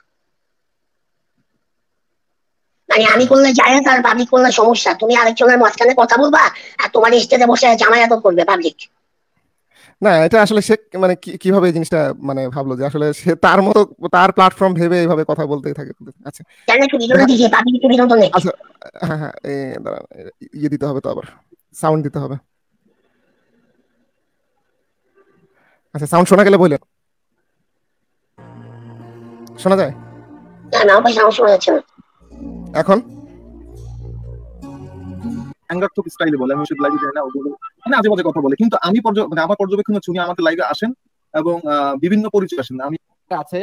মানে আমি করলে জায়েজ আর পাবলিক করলে সমস্যা, তুমি আরেকজনের মাঝখানে কথা বলবা আর তোমার স্টেজে বসে জামাই আদর করবে পাবলিক। না এটা আসলে সে মানে কিভাবে এই জিনিসটা মানে ভাবলো যে আসলে সে তার মতো তার প্ল্যাটফর্ম ভেবে এইভাবে কথা বলতেই থাকে। আচ্ছা আচ্ছা হ্যাঁ হ্যাঁ দাঁড়ান, ইয়ে দিতে হবে তো, আবার সাউন্ড দিতে হবে। আচ্ছা সাউন্ড শোনা গেলে বললেন, শোনা যায়? এখন অ্যাঙ্গার তো স্টাইলে বলে, আমি শুধু লাইভে না ওগুলো মানে আজে বাজে কথা বলে, কিন্তু আমি মানে আমার পর্যবেক্ষণে শুনি আমাদের লাইভে আসেন এবং বিভিন্ন পরিচয় আসেন। আমি আছে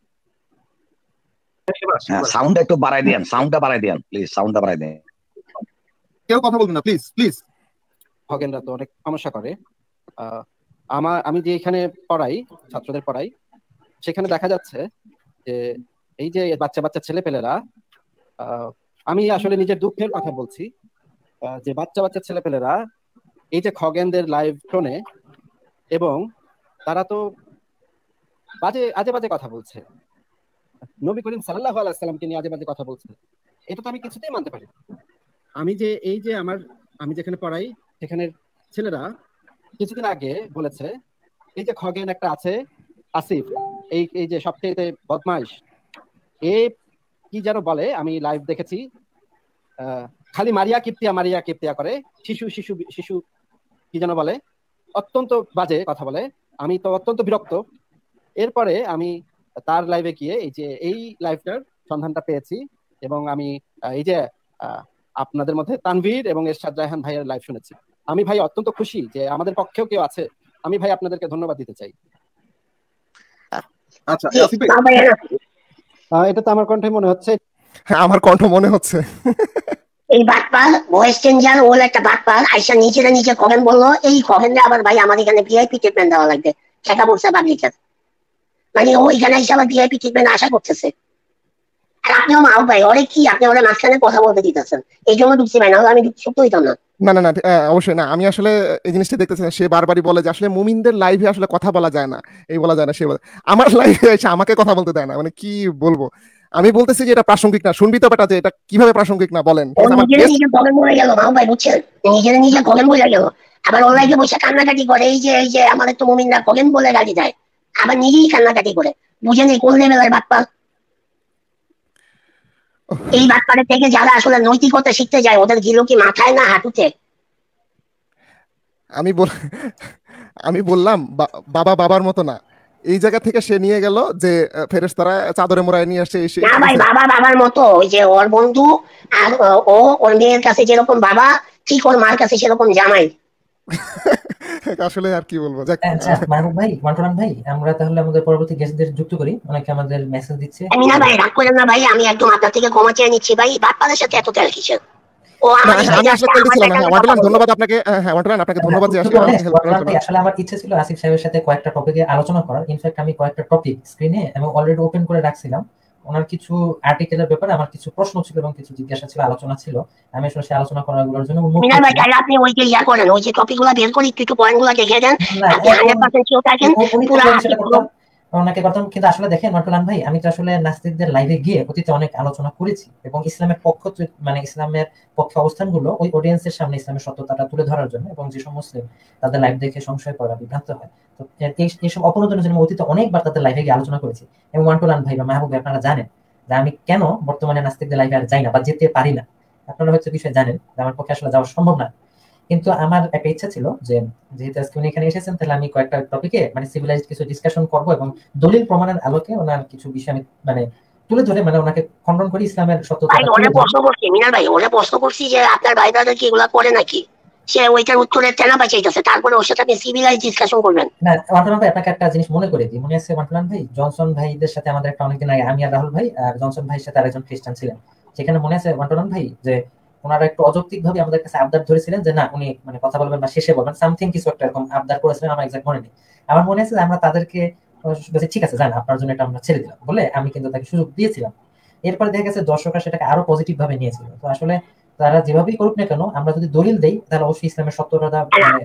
সাউন্ড একটু বাড়াই দেন, সাউন্ডটা বাড়াই দেন প্লিজ, সাউন্ডটা বাড়াই দেন। কেউ কথা বলবেন না প্লিজ প্লিজ। খগেনরা তো অনেক সমস্যা করে। আমি যে এখানে পড়াই, ছাত্রদের পড়াই, সেখানে দেখা যাচ্ছে যে এই যে বাচ্চা বাচ্চা ছেলেপেলেরা, আমি আসলে নিজের দুঃখের কথা বলছি, যে বাচ্চা বাচ্চা ছেলেপেলেরা এই যে খগেনদের লাইভ শোনে এবং তারা তো আজে বাজে কথা বলছে, নবী করিম সাল্লাল্লাহু আলাইহি ওয়াসাল্লামকে নিয়ে আজে বাজে কথা বলছে, এটা তো আমি কিছুতেই মানতে পারি। আমি যে এই যে আমি যেখানে পড়াই সেখানের ছেলেরা কিছুদিন আগে বলেছে এই যে খগেন একটা আছে আসিফ, এই যে সবচেয়ে বদমাইশ, এ কি যেন বলে, আমি লাইভ দেখেছি, খালি মারিয়া কিপ্তিয়া করে, শিশু শিশু শিশু কি যেন বলে, অত্যন্ত বাজে কথা বলে, আমি তো অত্যন্ত বিরক্ত। এরপরে আমি তার লাইভে গিয়ে এই লাইভটার সন্ধানটা পেয়েছি এবং আমি এই যে আপনাদের মধ্যে তানভীর এবং এরশাদ রায়হান ভাইয়ের লাইভ শুনেছি। আমি ভাই অত্যন্ত খুশি যে আমাদের পক্ষেও কেউ আছে, আমি ভাই আপনাদেরকে ধন্যবাদ দিতে চাই। আচ্ছা এটা তো আমার কণ্ঠে মনে হচ্ছে, আমার কণ্ঠ মনে হচ্ছে। এই বাটপার ভয়েস চেঞ্জার ওল একটা বাটপার আইসা নিজে খগেন বললো, এই খগেনরে আবার ভাই আমার এখানে ভিআইপি ট্রিটমেন্ট দেওয়া লাগবে, সেটা বলছে পাবলিকের, মানে ও এখানে এসে আবার ভিআইপি ট্রিটমেন্ট আশা করতেছে। আর আপনিও মাও ভাই ওরে কি আপনি ওরে মাঝখানে কথা বলতে দিতেছেন, এই জন্য ঢুকছি ভাই, না আমি সত্য হইতাম না। না অবশ্যই না, আমি আসলে এই জিনিসটা দেখতেছি, সে বারবারই বলে যে আসলে মুমিনদের লাইভে আসলে কথা বলা যায় না, এই বলা যায় না, সে বলে আমার লাইভে এসে আমাকে কথা বলতে দেয় না, মানে কি বলবো। আমি বলতেছি যে এটা প্রাসঙ্গিক না, শুনবি তো বেটা যে এটা কিভাবে প্রাসঙ্গিক না বলেন। নিজে খগেন বলে গেল, আবার অনলাইনে বসে কান্নাকাটি করে, এই যে আমাদের তো মুমিনরা খগেন বলে গালি দেয়, আবার নিজেই কান্নাকাটি করে, বুঝে নেই কোন লেভেলের বাটপা। এই বাটপাড়ে থেকে যারা আসলে নৈতিকতা শিখতে যায় ওদের গিলো কি মাথায় না হাঁটুতে? আমি বললাম বাবা বাবার মতো না, এই জায়গা থেকে সে নিয়ে গেল যে ফেরেশতারা চাদরে মোড়ায় নিয়ে আসে। না ভাই বাবা বাবার মতো, ওই যে ওর বন্ধু আর ওর মেয়ের কাছে যেরকম বাবা, ঠিক ওর মার কাছে সেরকম জামাই। আসলে আর কি বলবো, যাক। আচ্ছা মাহবুব ভাই, ওয়ান্টুরান ভাই, আমরা তাহলে আমাদের পরবর্তী গেস্টদের যুক্ত করি। অনেকে আমাদের মেসেজ দিচ্ছে। মিনা ভাই রাগ করেন না ভাই, আমি একদম আপনার থেকে ক্ষমা চেয়ে নিচ্ছি ভাই, বাপ্পাদের সাথে এত তেল কিসের? ও আমার আমি আসলে তেল দিচ্ছিলাম না। ওয়ান্টুরান ধন্যবাদ আপনাকে। হ্যাঁ ওয়ান্টুরান আপনাকে ধন্যবাদ যে আসলে আমাকে হেল্প করার জন্য। আসলে আমার ইচ্ছে ছিল আসিফ সাহেবের সাথে কয়েকটা টপিকে আলোচনা করার। ইনফ্যাক্ট আমি কয়েকটা টপিক স্ক্রিনে আমি অলরেডি ওপেন করে রাখছিলাম। ওনার কিছু আর্টিকেলের ব্যাপারে আমার কিছু প্রশ্ন ছিল এবং কিছু জিজ্ঞাসা ছিল, আলোচনা ছিল। আমি আসলে সেই আলোচনা করার জন্য মিনা ভাই তাহলে আপনি ওই যে ইয়া করেন, ওই যে টপিকগুলো বের করে একটু পয়েন্টগুলো দেখে দেন, আপনি 100% শিওর থাকেন পুরো ওনাকে করতাম। কিন্তু আসলে দেখেন ওয়ান্টুরান ভাই, আমি তো আসলে নাস্তিকদের লাইভে গিয়ে অতীতে অনেক আলোচনা করেছি এবং ইসলামের পক্ষ মানে ইসলামের পক্ষে অবস্থানগুলো ওই অডিয়েন্সের সামনে ইসলামের সত্যতাটা তুলে ধরার জন্য, এবং যে মুসলিম তাদের লাইভ দেখে সংশয় করা বিভ্রান্ত হয়, তো এইসব অপরাধের জন্য অতীতে অনেকবার তাদের লাইভে গিয়ে আলোচনা করেছি। এবং ওয়ান্টুরান ভাই বা মাহবুব, আপনারা জানেন যে আমি কেন বর্তমানে নাস্তিকদের লাইভে আর যাই না বা যেতে পারি না। আপনারা হয়তো বিষয় জানেন যে আমার পক্ষে আসলে যাওয়া সম্ভব না। কিন্তু আমার একটা ইচ্ছা ছিল যে যেহেতু আজকে উনি এখানে এসেছেন, তাহলে আমি কয়েকটা টপিকে মানে সিভিলাইজড কিছু ডিসকাশন করব এবং দলিল প্রমাণের আলোকে ওনার কিছু বিষয় আমি মানে তুলে ধরে মানে ওনাকে খণ্ডন করি, ইসলামের সত্যতা। ওরা প্রশ্ন করছি মিনার ভাই, ওরা প্রশ্ন করছি যে আপনার ভাই ব্রাদার কি এগুলা করে নাকি, সে ওইটার উত্তরে তেনা পাইতেছে, তারপরে ওর সাথে আপনি সিভিলাইজ ডিসকাশন করবেন না। ওয়ান্টুরান ভাই আপনাকে একটা জিনিস মনে করে দিই, মনে আছে ওয়ান্টুরান ভাই জনসন ভাইদের সাথে আমাদের একটা অনেকদিন আগে আমি আর রাহুল ভাই আর জনসন ভাইয়ের সাথে আরেকজন খ্রিস্টান ছিলেন, সেখানে মনে আছে ওয়ান্টুরান ভাই যে ওনারা একটু অযৌক্তিক ভাবে আমাদের কাছে আবদার ধরেছিলেন যে না উনি মানে কথা বলবেন বা শেষে বলবেন সামথিং কিছু একটা এরকম আবদার করেছিলেন, আমার এক্সাক্ট মনে নেই। আমার মনে আছে যে আমরা তাদেরকে ঠিক আছে জান আপনার জন্য এটা আমরা ছেড়ে দিলাম বলে আমি কিন্তু তাকে সুযোগ দিয়েছিলাম। এরপরে দেখা গেছে দর্শকরা সেটাকে আরো পজিটিভ ভাবে নিয়েছিল। তো আসলে তারা যেভাবেই করুক না কেন, আমরা যদি দলিল দেই তাহলে অবশ্যই ইসলামের সত্যতা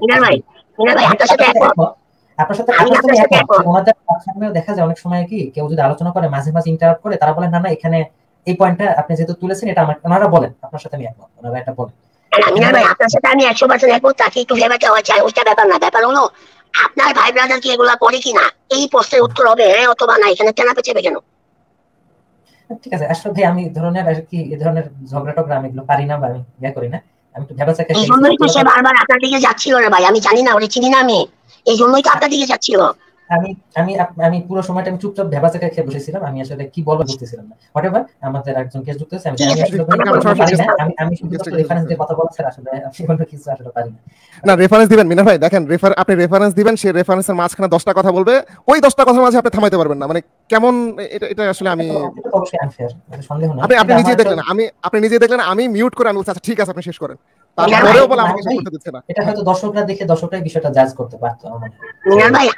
আপনার সাথে ওনাদের সামনেও দেখা যায় অনেক সময় কি কেউ যদি আলোচনা করে মাঝে মাঝে ইন্টারাপ্ট করে, তারা বলেন না না এখানে এই পয়েন্টটা আপনি যেহেতু তুলেছেন এটা আমার, ওনারা বলেন আপনার সাথে আমি একমত, ওনারা এটা বলেন। মিনা ভাই আপনার সাথে আমি 100% একমত, তাকে একটু ভেবে দেওয়া চাই, ওইটা ব্যাপার না। ব্যাপার হলো আপনার ভাই ব্রাদার কি এগুলা করে কিনা, এই প্রশ্নের উত্তর হবে হ্যাঁ অথবা না, এখানে তেনা পেছাবে কেন? ঠিক আছে আসলে ভাই আমি ধরনের আর কি এই ধরনের ঝগড়া টগড়া আমি এগুলো পারি না বা আমি ইয়া করি না, আমি একটু ভেবে চাকা। এই জন্যই তো সে বারবার আপনার দিকে যাচ্ছিল রে ভাই, আমি জানি না ওরে চিনি না আমি, এই জন্যই তো আপনার দিকে যাচ্ছিল। আমি আমি আমি পুরো সময়টা আমি চুপচাপ ভেবা চাকা খেয়ে বসেছিলাম, আমি আসলে কি বলবো বুঝতেছিলাম না। হোয়াটএভার আমাদের একজন কেস যুক্ত হচ্ছে, আমি শুধু রেফারেন্স দিয়ে কথা বলছি, আসলে আমি কোনো কিছু আসলে পারি না। না রেফারেন্স দিবেন মিনা ভাই, দেখেন আপনি রেফারেন্স দিবেন, সেই রেফারেন্সের মাঝখানে 10টা কথা বলবে, ওই 10টা কথার মাঝে আপনি থামাইতে পারবেন না, মানে কেমন এটা আসলে আমি অবশ্যই আনফেয়ার, সন্দেহ নাই। আপনি নিজেই দেখলেন, আপনি নিজেই দেখলেন আমি মিউট করে আমি বলছি আচ্ছা ঠিক আছে আপনি শেষ করেন, তারপরেও বলে আমাকে শেষ করতে দিচ্ছে না। এটা হয়তো দর্শকরা দেখে দর্শকরাই বিষয়টা জাজ করতে পারতো। মিনা ভাই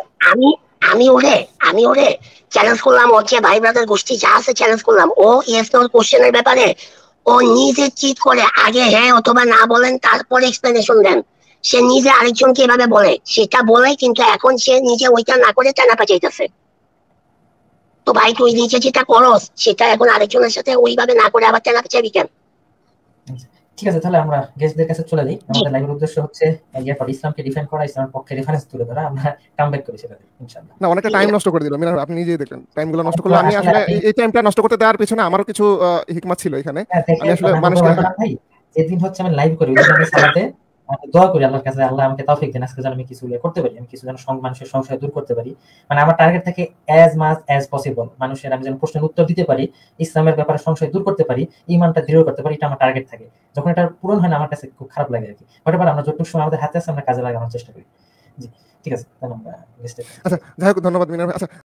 আমি ওরে চ্যালেঞ্জ করলাম, হচ্ছে ভাই ব্রাদার গোষ্ঠী যা আছে চ্যালেঞ্জ করলাম, ও ইয়েস নো কোশ্চেনের ব্যাপারে ও নিজে চিট করে আগে হ্যাঁ অথবা না বলেন তারপরে এক্সপ্লেনেশন দেন। সে নিজে আরেকজনকে এভাবে বলে, সেটা বলে কিন্তু এখন সে নিজে ওইটা না করে টানা পাচাইতেছে। তো ভাই তুই নিজে যেটা করস সেটা এখন আরেকজনের সাথে ওইভাবে না করে আবার টানা পাচাবি কেন? ঠিক আছে তাহলে আমরা গেস্টদের কাছে চলে যাই। আমাদের লাইভের উদ্দেশ্য হচ্ছে ইসলামকে ডিফেন্ড করা, ইসলামের পক্ষে রেফারেন্স তুলে ধরা। আমরা কামব্যাক করি সেটা ইনশাআল্লাহ। না অনেকটা টাইম নষ্ট করে দিল মিনা, আপনি নিজেই দেখলেন টাইমগুলো নষ্ট করলে। আমি আসলে এই টাইমটা নষ্ট করতে দেওয়ার পেছনে আমারও কিছু হিকমত ছিল এখানে। আমি আসলে মানুষকে ভাই যেদিন হচ্ছে আমি লাইভ করি ওই আমি সালাতে দোয়া করি আল্লাহর কাছে, আল্লাহ আমাকে তৌফিক দেন আজকে যেন আমি কিছু করতে পারি, আমি কিছু যেন মানুষের সংশয় দূর করতে পারি। মানে আমার টার্গেট থাকে অ্যাজ মাচ অ্যাজ পসিবল মানুষের আমি যেন প্রশ্নের উত্তর দিতে পারি, ইসলামের ব্যাপারে সংশয় দূর করতে পারি, ঈমানটা দৃঢ় করতে পারি, এটা আমার টার্গেট থাকে। যখন এটা পূরণ হয় না আমার কাছে খুব খারাপ লাগে আর কি। হতে আমরা যতটুকু সময় আমাদের হাতে আছে আমরা কাজে লাগানোর চেষ্টা করি। জি ঠিক আছে, তাহলে আমরা আচ্ছা যাই হোক ধন্যবাদ মিনা। আচ্ছা